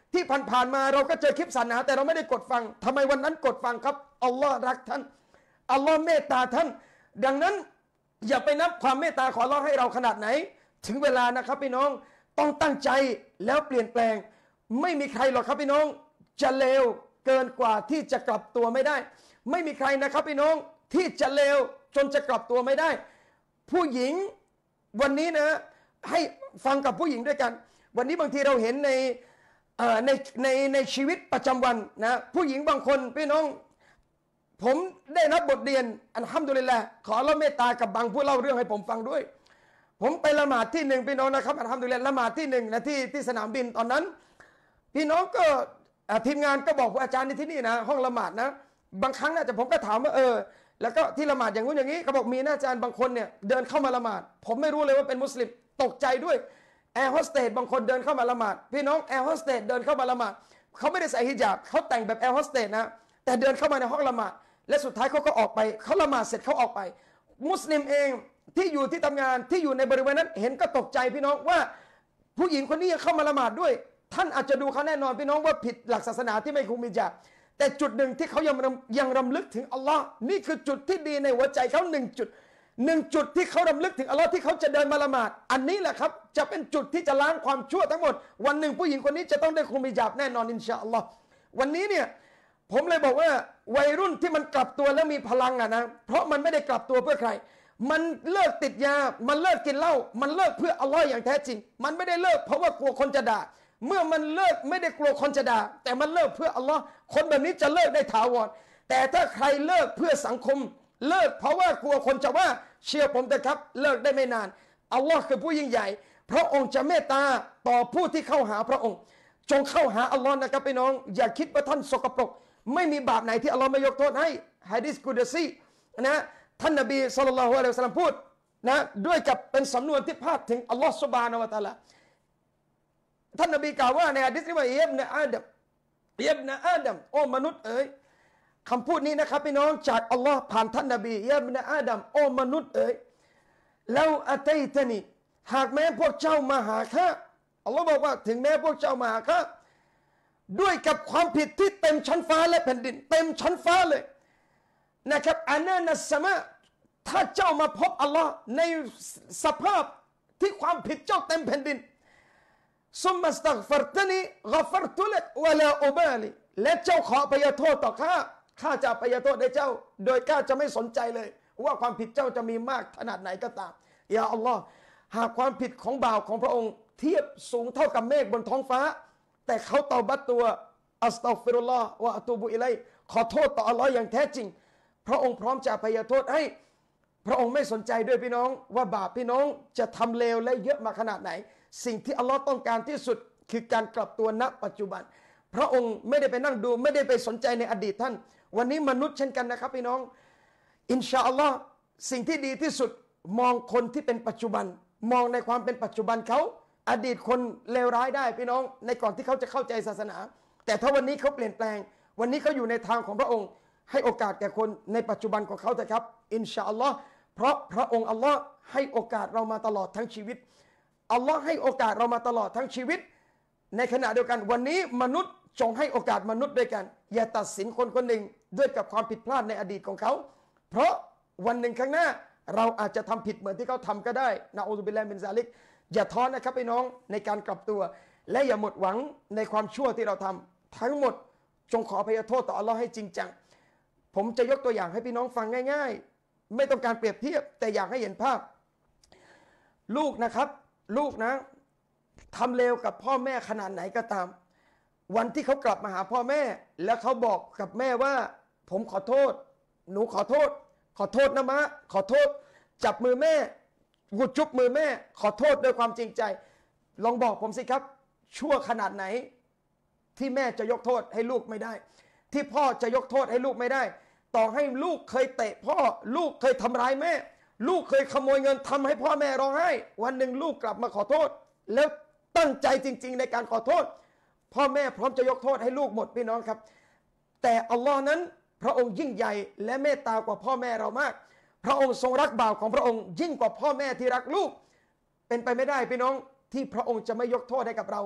ที่ผ่านๆมาเราก็เจอคลิปศาสนาแต่เราไม่ได้กดฟังทำไมวันนั้นกดฟังครับอัลลอฮ์รักท่านอัลลอฮ์เมตตาท่านดังนั้นอย่าไปนับความเมตตาของอัลลอฮ์ให้เราขนาดไหนถึงเวลานะครับพี่น้องต้องตั้งใจแล้วเปลี่ยนแปลงไม่มีใครหรอกครับพี่น้องจะเลวเกินกว่าที่จะกลับตัวไม่ได้ไม่มีใครนะครับพี่น้องที่จะเลวจนจะกลับตัวไม่ได้ผู้หญิงวันนี้นะให้ฟังกับผู้หญิงด้วยกันวันนี้บางทีเราเห็นในในในในชีวิตประจำวันนะผู้หญิงบางคนพี่น้องผมได้รับบทเรียนอัลฮัมดุลิลละห์ขออัลเลาะห์เมตตากับบางผู้เล่าเรื่องให้ผมฟังด้วยผมไปละหมาดที่หนึ่งพี่น้องนะครับอัลฮัมดุลิลละห์ละหมาดที่หนึ่งนะที่ที่สนามบินตอนนั้นพี่น้องก็ทีมงานก็บอกว่าอาจารย์ในที่นี่นะห้องละหมาดนะบางครั้งนะแต่ผมก็ถามว่าเออแล้วก็ที่ละหมาดอย่างงู้นอย่างนี้เขาบอกมีนะอาจารย์บางคนเนี่ยเดินเข้ามาละหมาดผมไม่รู้เลยว่าเป็นมุสลิมตกใจด้วยแอร์โฮสเตสบางคนเดินเข้ามาละหมาดพี่น้องแอร์โฮสเตสเดินเข้ามาละหมาดเขาไม่ได้ใส่ฮิญาบเขาแต่งแบบแอร์โฮสเตสนะแต่เดินเข้ามาในห้องละหมาดและสุดท้ายเขาก็ออกไปเขาละหมาดเสร็จเขาออกไปมุสลิมเองที่อยู่ที่ทำงานที่อยู่ในบริเวณนั้นเห็นก็ตกใจพี่น้องว่าผู้หญิงคนนี้ยังเข้ามาละหมาดด้วยท่านอาจจะดูเขาแน่นอนพี่น้องว่าผิดหลักศาสนาที่ไม่คุมฮิญาบแต่จุดหนึ่งที่เขายังยังรำลึกถึงอัลลอฮ์นี่คือจุดที่ดีในหัวใจเขาหนึ่งจุดหนึ่งจุดที่เขารำลึกถึงอัลลอฮ์ที่เขาจะเดินมาละหมาดอันนี้แหละครับจะเป็นจุดที่จะล้างความชั่วทั้งหมดวันหนึ่งผู้หญิงคนนี้จะต้องได้คุมฮิญาบแน่นอนอินชาอัลลอฮ์วันนี้เนี่ยผมเลยบอกว่าวัยรุ่นที่มันกลับตัวแล้วมีพลังอ่ะนะเพราะมันไม่ได้กลับตัวเพื่อใครมันเลิกติดยามันเลิกกินเหล้ามันเลิกเพื่ออัลลอฮ์อย่างแท้จริงมันไม่ได้เลิกเพราะว่ากลัวคนจะด่าเมื่อมันเลิกไม่ได้กลัวคนจะด่าแต่มันเลิกเพื่ออัลลอฮ์คนแบบนี้จะเลิกได้ถาวรแต่ถ้าใครเลิกเพื่อสังคมเลิกเพราะว่ากลัวคนจะว่าเชื่อผมเถอะครับเลิกได้ไม่นานอัลลอฮ์คือผู้ยิ่งใหญ่พระองค์จะเมตตาต่อผู้ที่เข้าหาพระองค์จงเข้าหาอัลลอฮ์นะครับพี่น้องอย่าคิดว่าท่านสกปรกไม่มีบาปไหนที่อัลลอฮ์ไม่ยกโทษให้ฮะดิษกุดซีนะท่านนบีศ็อลลัลลอฮุอะลัยฮิวะซัลลัมพูดนะด้วยกับเป็นสำนวนที่พาดถึงอัลลอฮ์ซุบฮานะฮูวะตะอาลาท่านนบีกล่าวว่าในหะดีษนี้ว่าอิบนะอาดัมอิบนะอาดัมโอ้มนุษย์เอ๋ยคำพูดนี้นะครับพี่น้องจากอัลลอฮ์ผ่านท่านนบีอิบนะอาดัมโอ้มนุษย์เอ๋ยแล้วอะตัยตะนีหากแม้พวกเจ้ามาหาข้าอัลลอฮ์บอกว่าถึงแม้พวกเจ้ามาหาข้าด้วยกับความผิดที่เต็มชั้นฟ้าและแผ่นดินเต็มชั้นฟ้าเลยนะครับอานานัสสมาถ้าเจ้ามาพบอัลลอฮ์ในสภาพที่ความผิดเจ้าเต็มแผ่นดินซุมมัสตัฆฟัรตนีฆฟัรตุลักวะลาอุบาลีและเจ้าขออภัยโทษต่อข้าข้าจะอภัยโทษให้เจ้าโดยข้าจะไม่สนใจเลยว่าความผิดเจ้าจะมีมากขนาดไหนก็ตามยาอัลลอฮ์หากความผิดของบ่าวของพระองค์เทียบสูงเท่ากับเมฆบนท้องฟ้าแต่เขาเตาบัตตัวอัสตัฆฟิรุลลอฮ์วะอะตูบุอิลัยขอโทษต่ออัลลอฮ์อย่างแท้จริงพระองค์พร้อมจะอภัยโทษให้พระองค์ไม่สนใจด้วยพี่น้องว่าบาปพี่น้องจะทำเลวและเยอะมาขนาดไหนสิ่งที่อัลลอฮ์ต้องการที่สุดคือการกลับตัวณปัจจุบันพระองค์ไม่ได้ไปนั่งดูไม่ได้ไปสนใจในอดีตท่านวันนี้มนุษย์เช่นกันนะครับพี่น้องอินชาอัลลอฮ์สิ่งที่ดีที่สุดมองคนที่เป็นปัจจุบันมองในความเป็นปัจจุบันเขาอดีตคนเลวร้ายได้พี่น้องในก่อนที่เขาจะเข้าใจศาสนาแต่ถ้าวันนี้เขาเปลี่ยนแปลงวันนี้เขาอยู่ในทางของพระองค์ให้โอกาสแก่คนในปัจจุบันของเขาเถอะครับอินชาอัลลอฮ์เพราะพระองค์อัลลอฮ์ให้โอกาสเรามาตลอดทั้งชีวิตอัลลอฮ์ให้โอกาสเรามาตลอดทั้งชีวิตในขณะเดียวกันวันนี้มนุษย์จงให้โอกาสมนุษย์ด้วยกันอย่าตัดสินคนคนหนึ่งด้วยกับความผิดพลาดในอดีตของเขาเพราะวันหนึ่งข้างหน้าเราอาจจะทำผิดเหมือนที่เขาทำก็ได้นะอูซุบิลลาฮิมินซาลิกอย่าท้อนะครับพี่น้องในการกลับตัวและอย่าหมดหวังในความชั่วที่เราทำทั้งหมดจงขออภัยโทษต่ออัลลอฮ์ให้จริงจังผมจะยกตัวอย่างให้พี่น้องฟังง่ายๆไม่ต้องการเปรียบเทียบแต่อยากให้เห็นภาพลูกนะครับลูกนะทำเลวกับพ่อแม่ขนาดไหนก็ตามวันที่เขากลับมาหาพ่อแม่แล้วเขาบอกกับแม่ว่าผมขอโทษหนูขอโทษขอโทษนะมะขอโทษจับมือแม่กุจุบมือแม่ขอโทษด้วยความจริงใจลองบอกผมสิครับชั่วขนาดไหนที่แม่จะยกโทษให้ลูกไม่ได้ที่พ่อจะยกโทษให้ลูกไม่ได้ต่อให้ลูกเคยเตะพ่อลูกเคยทำร้ายแม่ลูกเคยขโมยเงินทำให้พ่อแม่ร้องไห้วันหนึ่งลูกกลับมาขอโทษแล้วตั้งใจจริงๆในการขอโทษพ่อแม่พร้อมจะยกโทษให้ลูกหมดพี่น้องครับแต่อัลลอฮ์นั้นพระองค์ยิ่งใหญ่และเมตตากว่าพ่อแม่เรามากพระองค์ทรงรักบ่าวของพระองค์ยิ่งกว่าพ่อแม่ที่รักลูกเป็นไปไม่ได้พี่น้องที่พระองค์จะไม่ยกโทษให้กับเรา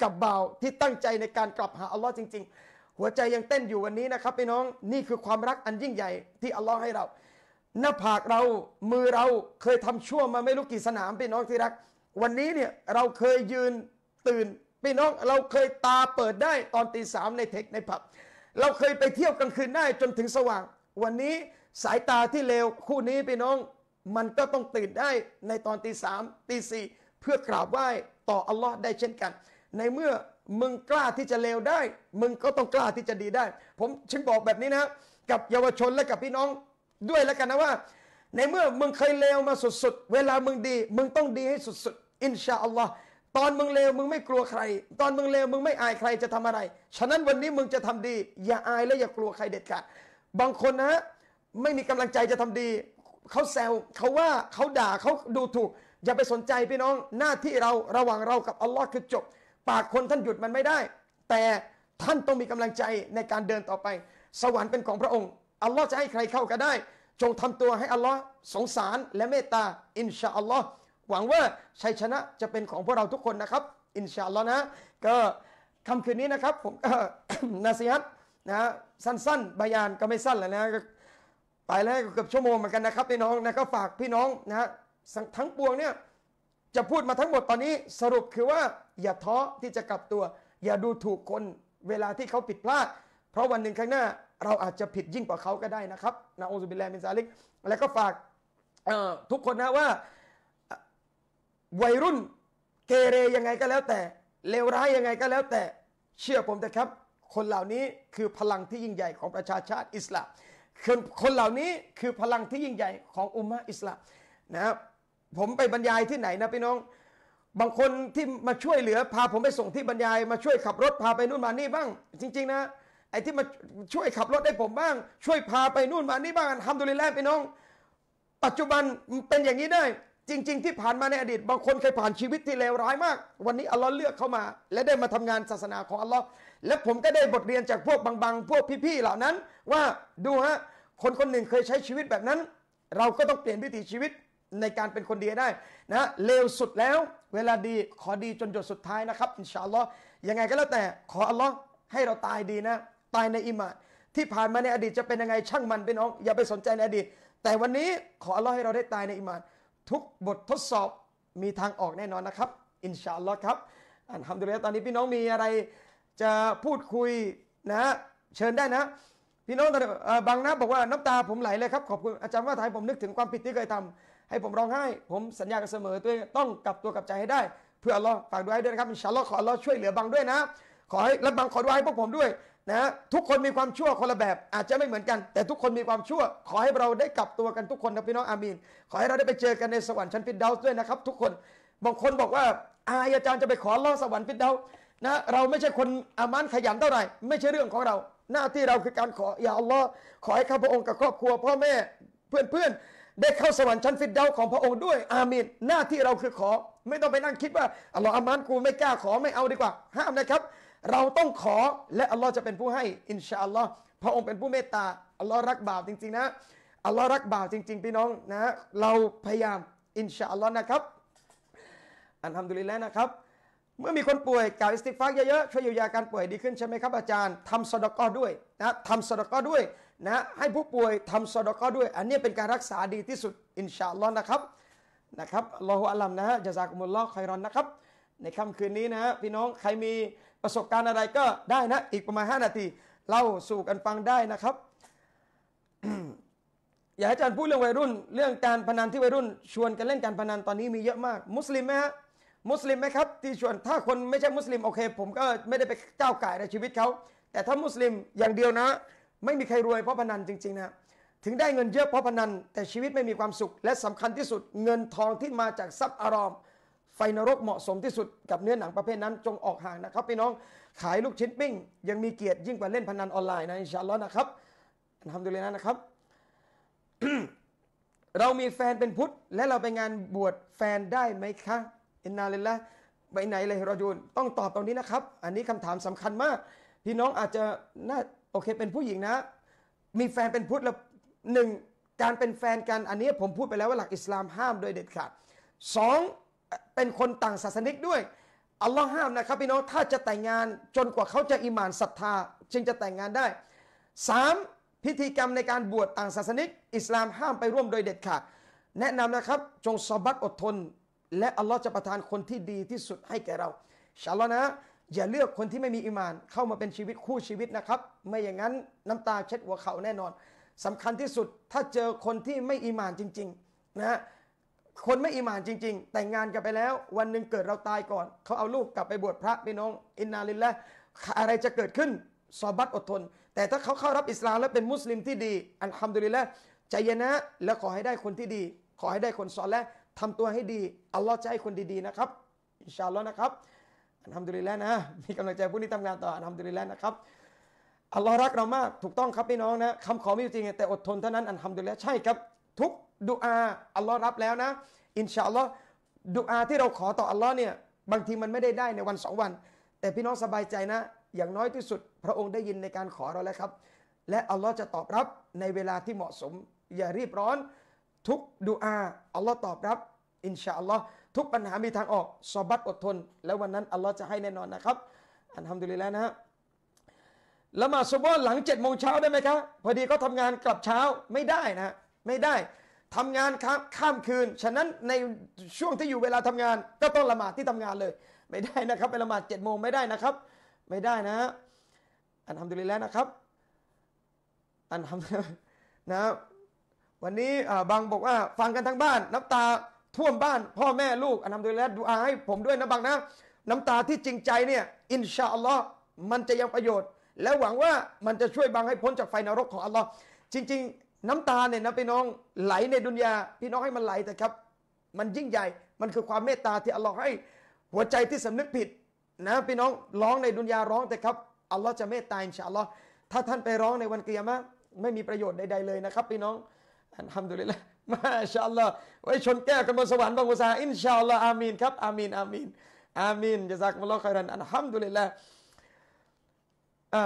กับบ่าวที่ตั้งใจในการกลับหาอัลลอฮ์จริงๆหัวใจยังเต้นอยู่วันนี้นะครับพี่น้องนี่คือความรักอันยิ่งใหญ่ที่อัลลอฮ์ให้เราหน้าผากเรามือเราเคยทำชั่วมาไม่รู้กี่สนามพี่น้องที่รักวันนี้เนี่ยเราเคยยืนตื่นพี่น้องเราเคยตาเปิดได้ตอนตีสามในเทคในผับเราเคยไปเที่ยวกลางคืนได้จนถึงสว่างวันนี้สายตาที่เลวคู่นี้พี่น้องมันก็ต้องตื่นได้ในตอนตีสามตีสี่เพื่อกราบไหว้ต่ออัลลอฮ์ได้เช่นกันในเมื่อมึงกล้าที่จะเลวได้มึงก็ต้องกล้าที่จะดีได้ผมจึงบอกแบบนี้นะกับเยาวชนและกับพี่น้องด้วยแล้วกันนะว่าในเมื่อมึงเคยเลวมาสุดๆเวลามึงดีมึงต้องดีให้สุดๆอินชาอัลลอฮ์ตอนมึงเลวมึงไม่กลัวใครตอนมึงเลวมึงไม่อายใครจะทำอะไรฉะนั้นวันนี้มึงจะทำดีอย่าอายและอย่ากลัวใครเด็ดขาดบางคนนะไม่มีกำลังใจจะทำดีเขาแซวเขาว่าเขาด่าเขาดูถูกอย่าไปสนใจพี่น้องหน้าที่เราระหว่างเรากับอัลลอฮ์คือจบปากคนท่านหยุดมันไม่ได้แต่ท่านต้องมีกำลังใจในการเดินต่อไปสวรรค์เป็นของพระองค์อัลลอฮ์จะให้ใครเข้าก็ได้จงทำตัวให้อัลลอฮ์สงสารและเมตตาอินชาอัลลอฮ์หวังว่าชัยชนะจะเป็นของพวกเราทุกคนนะครับอินชาอัลลอฮ์นะก็ค่ำคืนนี้นะครับผมก็ นาซีฮัตนะสั้นๆบายานก็ไม่สั้นแล้วนะไปแล้วเกือบชั่วโมงเหมือนกันนะครับพี่น้องนะก็ฝากพี่น้องนะทั้งปวงเนี่ยจะพูดมาทั้งหมดตอนนี้สรุปคือว่าอย่าท้อที่จะกลับตัวอย่าดูถูกคนเวลาที่เขาผิดพลาดเพราะวันหนึ่งข้างหน้าเราอาจจะผิดยิ่งกว่าเขาก็ได้นะครับนะอูซุบิลลาฮิมินซาลิกแล้วก็ฝากทุกคนนะว่าวัยรุ่นเกเรยังไงก็แล้วแต่เลวร้ายยังไงก็แล้วแต่เชื่อผมเถอะครับคนเหล่านี้คือพลังที่ยิ่งใหญ่ของประชาชาติอิสลามคนคนเหล่านี้คือพลังที่ยิ่งใหญ่ของอุมมะอิสลามนะครับผมไปบรรยายที่ไหนนะพี่น้องบางคนที่มาช่วยเหลือพาผมไปส่งที่บรรยายมาช่วยขับรถพาไปนู่นมานี่บ้างจริงๆนะไอ้ที่มาช่วยขับรถให้ผมบ้างช่วยพาไปนู่นมานี่บ้างอัลฮัมดุลิลละห์พี่น้องปัจจุบันเป็นอย่างนี้ได้จริงๆที่ผ่านมาในอดีตบางคนเคยผ่านชีวิตที่เลวร้ายมากวันนี้อัลลอฮ์เลือกเข้ามาและได้มาทำงานศาสนาของอัลลอฮ์และผมก็ได้บทเรียนจากพวกบางๆพวกพี่ๆเหล่านั้นว่าดูฮะคนคนหนึ่งเคยใช้ชีวิตแบบนั้นเราก็ต้องเปลี่ยนวิถีชีวิตในการเป็นคนดีได้นะเลวสุดแล้วเวลาดีขอดีจนหยดสุดท้ายนะครับอินชาอัลลอฮ์ยังไงก็แล้วแต่ขออัลลอฮ์ให้เราตายดีนะตายในอิมานที่ผ่านมาในอดีตจะเป็นยังไงช่างมันพี่น้องอย่าไปสนใจในอดีตแต่วันนี้ขออัลลอฮ์ให้เราได้ตายในอิมานทุกบททดสอบมีทางออกแน่นอนนะครับอินชาอัลลอฮ์ครับอัลฮัมดุลิลละห์ตอนนี้พี่น้องมีอะไรจะพูดคุยนะเชิญได้นะพี่น้องบางนะบอกว่าน้ำตาผมไหลเลยครับขอบคุณอาจารย์ว่าไทยผมนึกถึงความผิดที่เคยทำให้ผมร้องไห้ผมสัญญากันเสมอตัวต้องกลับตัวกลับใจให้ได้เพื่ออัลลอฮ์ฝากด้วยด้วยนะครับอินชาอัลลอฮ์ขออัลลอฮ์ช่วยเหลือบางด้วยนะขอให้และบางขอด้วยให้พวกผมด้วยนะทุกคนมีความชั่วคนละแบบอาจจะไม่เหมือนกันแต่ทุกคนมีความชั่วขอให้เราได้กลับตัวกันทุกคนนะพี่น้องอามีนขอให้เราได้ไปเจอกันในสวรรค์ชั้นฟิรเดาส์ด้วยนะครับทุกคนบางคนบอกว่าอายอาจารย์จะไปขออัลลอฮ์สวรรค์ฟิรเดาส์นะเราไม่ใช่คนอามานขยันเท่าไหร่ไม่ใช่เรื่องของเราหน้าที่เราคือการขออย่าอัลลอฮ์ขอให้ข้าพระองค์กับครอบครัวพ่อแม่เพื่อนๆได้เข้าสวรรค์ชั้นฟิรเดาส์ของพระองค์ด้วยอามีนหน้าที่เราคือขอไม่ต้องไปนั่งคิดว่าอัลลอฮ์อามานกูไม่กล้าขอไม่เอาดีกว่าห้ามนะครับเราต้องขอและอัลลอฮ์จะเป็นผู้ให้อินชาอัลลอฮ์พระองค์เป็นผู้เมตตาอัลลอฮ์รักบ่าวจริงๆนะอัลลอฮ์รักบ่าวจริงๆพี่น้องนะเราพยายามอินชาอัลลอฮ์นะครับอัลฮัมดุลิลละห์นะครับเมื่อมีคนป่วยกล่าวอิสติฆฟารเยอะๆช่วยเยียวยาการป่วยดีขึ้นใช่ไหมครับอาจารย์ทำซอดาเกาะห์ด้วยนะทำซอดาเกาะห์ด้วยนะให้ผู้ป่วยทำซอดาเกาะห์ด้วยอันนี้เป็นการรักษาดีที่สุดอินชาอัลลอฮ์นะครับนะครับอัลลอฮุอะลัมนะฮะญะซากุมุลลอฮ์ค็อยรอนนะครับในค่ำคืนนี้นะฮะพี่น้องใครมีประสบการณ์อะไรก็ได้นะอีกประมาณห้านาทีเล่าสู่กันฟังได้นะครับ อยากให้อาจารย์พูดเรื่องวัยรุ่นเรื่องการพนันที่วัยรุ่นชวนกันเล่นการพนันตอนนี้มีเยอะมากมุสลิมไหมฮะมุสลิมไหมครับที่ชวนถ้าคนไม่ใช่มุสลิมโอเคผมก็ไม่ได้ไปก้าวไก่ในชีวิตเขาแต่ถ้ามุสลิมอย่างเดียวนะไม่มีใครรวยเพราะพนันจริงๆนะถึงได้เงินเยอะเพราะพนันแต่ชีวิตไม่มีความสุขและสำคัญที่สุดเงินทองที่มาจากทรัพย์อารอมไฟนรกเหมาะสมที่สุดกับเนื้อหนังประเภทนั้นจงออกห่างนะครับพี่น้องขายลูกชิ้นปิ้งยังมีเกียรติยิ่งกว่าเล่นพนันออนไลน์นะอินชาอัลลอฮ์นะครับทำดูเลยนะครับ เรามีแฟนเป็นพุทธและเราไปงานบวชแฟนได้ไหมคะอินนาลิลละห์ไปไหนเลยรอจูลต้องตอบตรงนี้นะครับอันนี้คำถามสำคัญมากพี่น้องอาจจะน่าโอเคเป็นผู้หญิงนะมีแฟนเป็นพุทธแล้วหนึ่งการเป็นแฟนกันอันนี้ผมพูดไปแล้วว่าหลักอิสลามห้ามโดยเด็ดขาดสองเป็นคนต่างศาสนิกด้วยอัลลอฮ์ห้ามนะครับพี่น้องถ้าจะแต่งงานจนกว่าเขาจะอิหม่านศรัทธาจึงจะแต่งงานได้สามพิธีกรรมในการบวชต่างศาสนิกอิสลามห้ามไปร่วมโดยเด็ดขาดแนะนำนะครับจงซอบัตอดทนและอัลลอฮ์จะประทานคนที่ดีที่สุดให้แก่เราอินชาอัลลอฮ์นะอย่าเลือกคนที่ไม่มีอีหม่านเข้ามาเป็นชีวิตคู่ชีวิตนะครับไม่อย่างนั้นน้ำตาเช็ดหัวเข่าแน่นอนสำคัญที่สุดถ้าเจอคนที่ไม่อีหม่านจริงๆนะคนไม่อีหม่านจริงๆแต่งงานกันไปแล้ววันหนึ่งเกิดเราตายก่อนเขาเอาลูกกลับไปบวชพระพี่น้องอินนาลิลละอะไรจะเกิดขึ้นซอบัตอดทนแต่ถ้าเขาเข้ารับอิสลามแล้วเป็นมุสลิมที่ดีอัลฮัมดุลิลละใจเย็นนะและขอให้ได้คนที่ดีขอให้ได้คนซอและทำตัวให้ดีอัลลอฮ์จะให้คนดีๆนะครับอินชาอัลลอฮ์นะครับอัลฮัมดุลิลละนะมีกำลังใจผู้นี้ทำงานต่ออัลฮัมดุลิลละนะครับอัลลอฮ์รักเรามากถูกต้องครับพี่น้องนะคำขอไม่จริงแต่อดทนเท่านั้นอัลฮัมดุลิลละใช่ครับทุกดุอาอัลลอฮ์รับแล้วนะอินชาอัลลอฮ์ดุอาที่เราขอต่ออัลลอฮ์เนี่ยบางทีมันไม่ได้ได้ในวันสองวันแต่พี่น้องสบายใจนะอย่างน้อยที่สุดพระองค์ได้ยินในการขอเราแล้วครับและอัลลอฮ์จะตอบรับในเวลาที่เหมาะสมอย่ารีบร้อนทุกดุอาอัลลอฮ์ตอบรับอินชาอัลลอฮ์ทุกปัญหามีทางออกซอบัตอดทนแล้ววันนั้นอัลลอฮ์จะให้แน่นอนนะครับอัลฮัมดุลิลละนะฮะละหมาดซุบฮ์หลังเจ็ดโมงเช้าได้ไหมครับพอดีเขาทำงานกลับเช้าไม่ได้นะไม่ได้ทำงานข้ามคืนฉะนั้นในช่วงที่อยู่เวลาทำงานก็ต้องละหมาดที่ทำงานเลยไม่ได้นะครับไปละหมาดเจ็ดโมงไม่ได้นะครับไม่ได้นะอัลฮัมดุลิลละนะครับอัลฮัมดุลิลละนะวันนี้บางบอกว่าฟังกันทั้งบ้านน้ำตาท่วมบ้านพ่อแม่ลูกอัลฮัมดุลิลละดุอาให้ผมด้วยนะบางนะน้ำตาที่จริงใจเนี่ยอินชาอัลลอฮ์มันจะยังประโยชน์และหวังว่ามันจะช่วยบางให้พ้นจากไฟนรกของอัลลอฮ์จริงๆน้ำตาเนี่ยนะพี่น้องไหลในดุนยาพี่น้องให้มันไหลแต่ครับมันยิ่งใหญ่มันคือความเมตตาที่อัลลอฮ์ให้หัวใจที่สำนึกผิดนะพี่น้องร้องในดุนยาร้องแต่ครับอัลลอฮ์จะเมตตาอินชาอัลลอฮ์ถ้าท่านไปร้องในวันกิยามะห์ไม่มีประโยชน์ใดๆเลยนะครับพี่น้องอัลฮัมดุลิลละห์มาชาอัลลอฮ์ไว้ชนแก้วกันบนสวรรค์บางภาษาอินชาอัลลอฮ์อามีนครับอามีนอามีนอามีนญะซากุมุลลอฮุค็อยรันอัลฮัมดุลิลละห์อ่า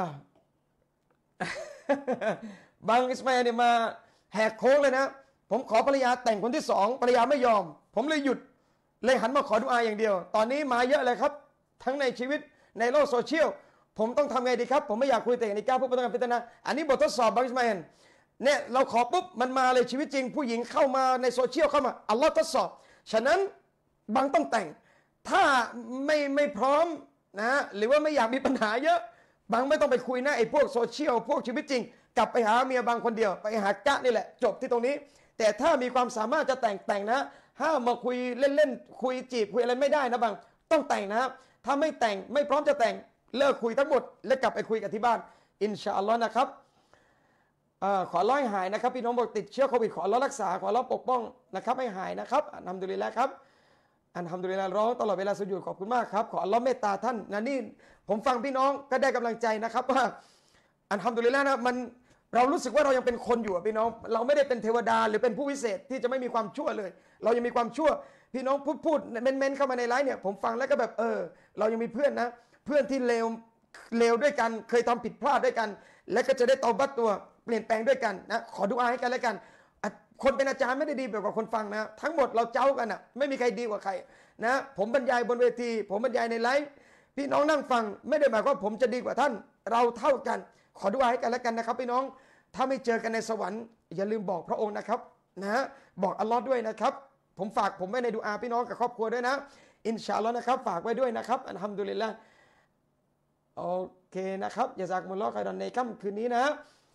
บางอิสมาอิลเนี่ยมาแหกโค้งเลยนะผมขอภรรยาแต่งคนที่สองภรรยาไม่ยอมผมเลยหยุดเลยหันมาขอดุอาอย่างเดียวตอนนี้มาเยอะเลยครับทั้งในชีวิตในโลกโซเชียลผมต้องทำไงดีครับผมไม่อยากคุยแต่ในการพูดประการพิจารณาอันนี้บททดสอบบางอิสมาอิลเนี่ยเราขอปุ๊บมันมาเลยชีวิตจริงผู้หญิงเข้ามาในโซเชียลเข้ามาอัลลอฮ์ทดสอบฉะนั้นบางต้องแต่งถ้าไม่ไม่พร้อมนะหรือว่าไม่อยากมีปัญหาเยอะบางไม่ต้องไปคุยนะไอ้พวกโซเชียลพวกชีวิตจริงกลับไปหาเมียบางคนเดียวไปหากะนี่แหละจบที่ตรงนี้แต่ถ้ามีความสามารถจะแต่งแต่งนะห้ามมาคุยเล่นๆคุยจีบคุยอะไรไม่ได้นะบางต้องแต่งนะครับถ้าไม่แต่งไม่พร้อมจะแต่งเลิกคุยทั้งหมดและกลับไปคุยกันที่บ้านอินชาอัลลอฮ์นะครับขอร้อยหายนะครับพี่น้องบอกติดเชื้อโควิดขอร้อยรักษาขอร้อยปกป้องนะครับให้หายนะครับอัลฮัมดุลิลละห์ครับอัลฮัมดุลิลละห์ร้องตลอดเวลาสุญูดขอบคุณมากครับขออัลลอฮ์เมตตาท่านนะนี่ผมฟังพี่น้องก็ได้กำลังใจนะครับว่าอัลฮัมดุลิลละห์นะมันเรารู้สึกว่าเรายังเป็นคนอยู่พี่น้องเราไม่ได้เป็นเทวดาหรือเป็นผู้วิเศษที่จะไม่มีความชั่วเลยเรายังมีความชั่วพี่น้องพูดพูดเม้นๆเข้ามาในไลฟ์เนี่ยผมฟังแล้วก็แบบเออเรายังมีเพื่อนนะเพื่อนที่เลวเลวด้วยกันเคยทำผิดพลาดด้วยกันและก็จะได้ตอบัตตัวเปลี่ยนแปลงด้วยกันนะขอดุอาให้กันแล้วกันคนเป็นอาจารย์ไม่ได้ดีแบบกว่าคนฟังนะทั้งหมดเราเจ้ากันอ่ะไม่มีใครดีกว่าใครนะผมบรรยายบนเวทีผมบรรยายในไลฟ์พี่น้องนั่งฟังไม่ได้หมายความว่าผมจะดีกว่าท่านเราเท่ากันขอดุอาให้กันแล้วกันนะครับพี่น้องถ้าไม่เจอกันในสวรรค์อย่าลืมบอกพระองค์นะครับนะบอกอัลลอฮ์ด้วยนะครับผมฝากผมไว้ในดุอาพี่น้องกับครอบครัวด้วยนะอินชาอัลลอฮ์นะครับฝากไว้ด้วยนะครับอัลฮัมดุลิลละห์โอเคนะครับญะซากุมุลลอฮุค็อยรันในค่ำคืนนี้นะ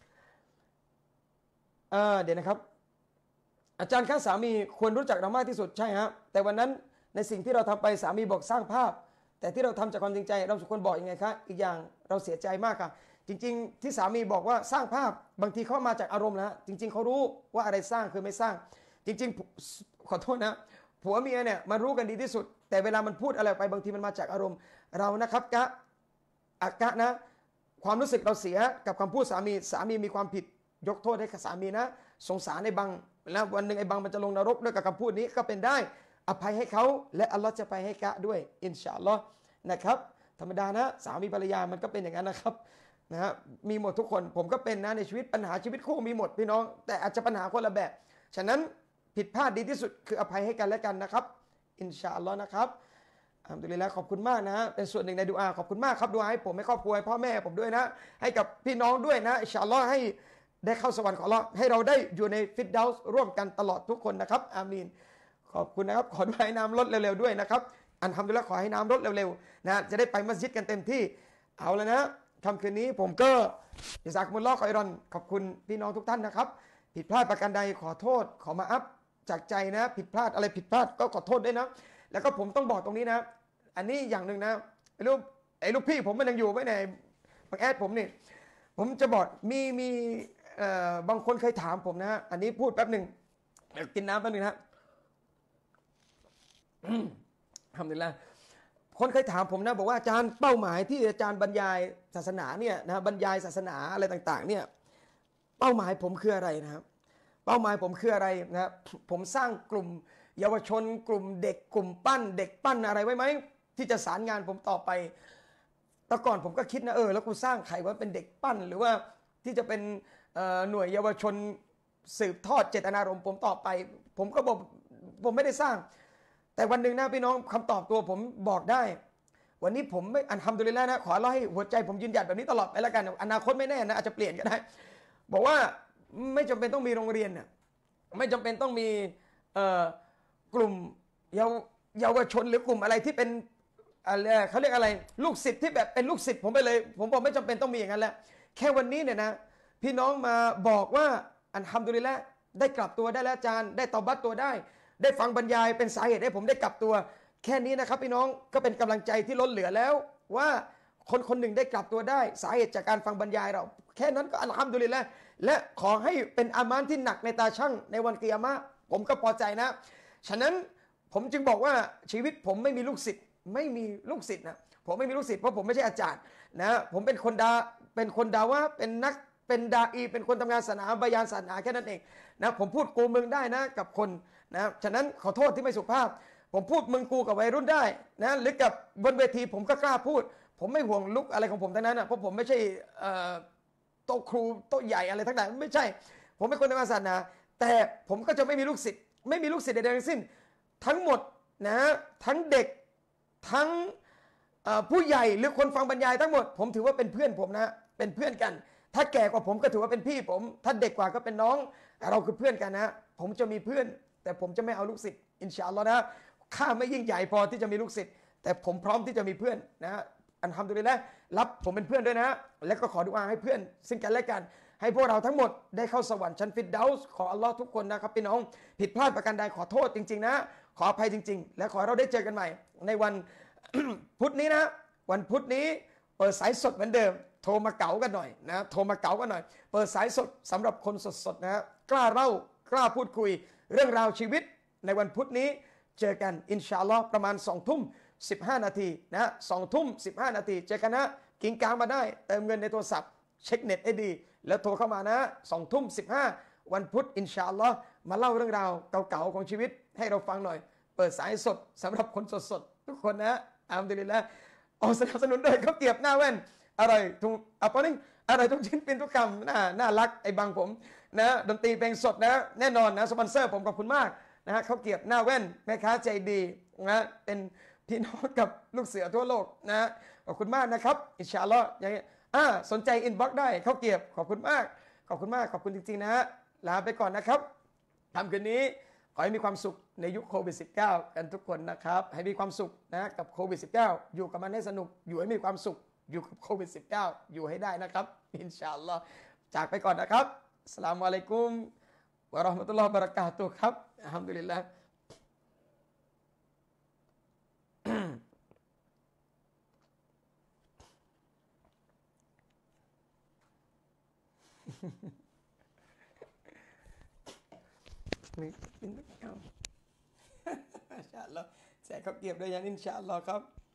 เออเดี๋ยวนะครับอาจารย์ข้าสามีควรรู้จักเรามากที่สุดใช่ฮะแต่วันนั้นในสิ่งที่เราทำไปสามีบอกสร้างภาพแต่ที่เราทำจากความจริงใจเราควรบอกยังไงคะอีกอย่างเราเสียใจมากค่ะจริงๆที่สามีบอกว่าสร้างภาพบางทีเขามาจากอารมณ์นะจริงๆเขารู้ว่าอะไรสร้างคือไม่สร้างจริงๆขอโทษนะผัวเมียเนี่ยมารู้กันดีที่สุดแต่เวลามันพูดอะไรไปบางทีมันมาจากอารมณ์เรานะครับกะอากะนะความรู้สึกเราเสียกับคำพูดสามีสามีมีความผิดยกโทษให้กับสามีนะสงสารในบางแล้ววันหนึ่งไอ้บางมันจะลงนรกด้วยกับคำพูดนี้ก็เป็นได้อภัยให้เขาและอัลลอฮ์จะไปให้กะด้วยอินชาอัลลอฮ์นะครับธรรมดานะสามีภรรยามันก็เป็นอย่างนั้นนะครับนะฮะมีหมดทุกคนผมก็เป็นนะในชีวิตปัญหาชีวิตคู่มีหมดพี่น้องแต่อาจจะปัญหาคนละแบบฉะนั้นผิดพลาดดีที่สุดคืออภัยให้กันและกันนะครับอินชาอัลลอฮ์นะครับอัลฮัมดุลิลละห์ขอบคุณมากนะเป็นส่วนหนึ่งในดุอาขอบคุณมากครับดุอาให้ผมให้ครอบครัวให้พ่อแม่ผมด้วยนะให้กับพี่น้องด้วยนะอินชาอัลลอฮ์ให้ได้เข้าสวรรค์ของอัลเลาะห์ให้เราได้อยู่ในฟิรเดาส์ร่วมกันตลอดทุกคนนะครับอามีนขอบคุณนะครับขอดุอาให้น้ำลดเร็วๆด้วยนะครับอัลฮัมดุลิลละห์ขอให้น้ำลดเร็วๆนะจะได้ไปมัสยิดกันเต็มที่เอาแล้วนะค่ำคืนนี้ผมก็อิซากุมุลลอฮ์คอยรอนขอบคุณพี่น้องทุกท่านนะครับผิดพลาดประการใดขอโทษขอมาอัพจากใจนะผิดพลาดอะไรผิดพลาดก็ขอโทษด้วยนะแล้วก็ผมต้องบอกตรงนี้นะอันนี้อย่างหนึ่งนะไอ้ลูกไอ้ลูกพี่ผมมันยังอยู่ไว้ในบางแอดผมนี่ผมจะบอกมีมีบางคนเคยถามผมนะอันนี้พูดแป๊บหนึ่งกินน้ำแป๊บหนึ่งนะทำดีแล้วคนเคยถามผมนะบอกว่าอาจารย์เป้าหมายที่อาจารย์บรรยายศาสนาเนี่ยนะบรรยายศาสนาอะไรต่างๆเนี่ยเป้าหมายผมคืออะไรนะครับเป้าหมายผมคืออะไรนะผมสร้างกลุ่มเยาวชนกลุ่มเด็กกลุ่มปั้นเด็กปั้นอะไรไว้ไหมที่จะสารงานผมต่อไปแต่ก่อนผมก็คิดนะเออแล้วกูสร้างใครว่าเป็นเด็กปั้นหรือว่าที่จะเป็นหน่วยเยาวชนสืบทอดเจตนารมณ์ผมต่อไปผมก็บอกผมไม่ได้สร้างแต่วันหนึ่งนะพี่น้องคำตอบตัวผมบอกได้วันนี้ผมไม่อันทำดุลิลละห์นะขอร้อยให้หัวใจผมยืนหยัดแบบนี้ตลอดไปแล้วกันอนาคตไม่แน่นะอาจจะเปลี่ยนก็ได้บอกว่าไม่จำเป็นต้องมีโรงเรียนน่ะไม่จำเป็นต้องมีกลุ่มเยาวชนหรือกลุ่มอะไรที่เป็นอะไรเขาเรียกอะไรลูกศิษย์ที่แบบเป็นลูกศิษย์ผมไปเลยผมบอกไม่จำเป็นต้องมีอย่างนั้นแล้วแค่วันนี้เนี่ยนะพี่น้องมาบอกว่าอัลฮัมดุลิลละห์ได้กลับตัวได้แล้วอาจารย์ได้ตอบัตตัวได้ได้ฟังบรรยายเป็นสาเหตุให้ผมได้กลับตัวแค่นี้นะครับพี่น้องก็เป็นกำลังใจที่ล้นเหลือแล้วว่าคนคนหนึ่งได้กลับตัวได้สาเหตุจากการฟังบรรยายเราแค่นั้นก็อัลฮัมดุลิลละห์และขอให้เป็นอามานที่หนักในตาช่างในวันกิยามะห์ผมก็พอใจนะฉะนั้นผมจึงบอกว่าชีวิตผมไม่มีลูกศิษย์ไม่มีลูกศิษย์นะผมไม่มีลูกศิษย์เพราะผมไม่ใช่อาจารย์นะผมเป็นคนดาเป็นคนดาวะเป็นนักเป็นดาอีเป็นคนทำงานศาสนาบยานศาสนาแค่นั้นเองนะผมพูดกูมึงได้นะกับคนนะฉะนั้นขอโทษที่ไม่สุภาพผมพูดมึงกูกับวัยรุ่นได้นะหรือกับบนเวทีผมก็กล้าพูดผมไม่ห่วงลุกอะไรของผมทั้งนั้นนะเพราะผมไม่ใช่โต๊ะครูโต๊ะใหญ่อะไรทั้งนั้นไม่ใช่ผมเป็นคนทำงานศาสนาแต่ผมก็จะไม่มีลูกศิษย์ไม่มีลูกศิษย์ใดๆทั้งสิ้นทั้งหมดนะทั้งเด็กทั้งผู้ใหญ่หรือคนฟังบรรยายทั้งหมดผมถือว่าเป็นเพื่อนผมนะเป็นเพื่อนกันถ้าแก่กว่าผมก็ถือว่าเป็นพี่ผมถ้าเด็กกว่าก็เป็นน้องเราคือเพื่อนกันนะผมจะมีเพื่อนแต่ผมจะไม่เอาลูกศิษย์อินชาอัลลอฮ์นะข้าไม่ยิ่งใหญ่พอที่จะมีลูกศิษย์แต่ผมพร้อมที่จะมีเพื่อนนะอัลฮัมดุลิลละห์รับผมเป็นเพื่อนด้วยนะและก็ขอดุอาให้เพื่อนซึ่งกันและกันให้พวกเราทั้งหมดได้เข้าสวรรค์ชั้นฟิรเดาส์ขออัลลอฮ์ทุกคนนะครับพี่น้องผิดพลาดประการใดขอโทษจริงๆนะขออภัยจริงๆและขอเราได้เจอกันใหม่ในวัน พุธนี้นะวันพุธนี้เปิดสายสดเหมือนเดิมโทรมาเก๋ากันหน่อยนะโทรมาเก๋ากันหน่อยเปิดสายสดสำหรับคนสดๆนะกล้าเล่ากล้าพูดคุยเรื่องราวชีวิตในวันพุธนี้เจอกันอินชาอัลลอฮ์ประมาณสองทุ่มสิบห้านาทีนะสองทุ่มสิบห้านาทีเจอกันนะกินกลางมาได้เติมเงินในโทรศัพท์เช็คเน็ตให้ดีแล้วโทรเข้ามานะสองทุ่มสิบห้าวันพุธอินชาอัลลอฮ์มาเล่าเรื่องราวเก่าๆของชีวิตให้เราฟังหน่อยเปิดสายสดสำหรับคนสดๆทุกคนนะอัลฮัมดุลิลละห์ออกสนับสนุนด้วยข้าวเกรียบหน้าแว่นอร่อยทุกอ่ะปอนิ่งอร่อยทุกชิ้นเป็นทุกคำน่าน่ารักไอ้บางผมนะดนตรีเพลงสดนะแน่นอนนะสปอนเซอร์ผมขอบคุณมากนะฮะข้าวเกรียบหน้าแว่นแม่ค้าใจดีนะเป็นพี่น้องกับลูกเสือทั่วโลกนะขอบคุณมากนะครับอินชาอัลลอฮ์อย่างนี้อ่าสนใจอินบ็อกซ์ได้ข้าวเกรียบขอบคุณมากขอบคุณมากขอบคุณจริงๆนะฮะลาไปก่อนนะครับทำคืนนี้ขอให้มีความสุขในยุคโควิด สิบเก้า กันทุกคนนะครับให้มีความสุขนะกับโควิด สิบเก้า อยู่กับมันให้สนุกอยู่ให้มีความสุขอยู่กับโควิด สิบเก้า อยู่ให้ได้นะครับอินชาอัลลอฮ์จากไปก่อนนะครับอัสสลามุอะลัยกุมวะเราะห์มะตุลลอฮิวะบะเราะกาตุฮ์ครับอัลฮัมดุลิลลาห์นี่เป็นเอาอินชาอัลลอฮ์แจกข้าวเกรียบด้วยยันอินชาอัลลอฮ์ครับ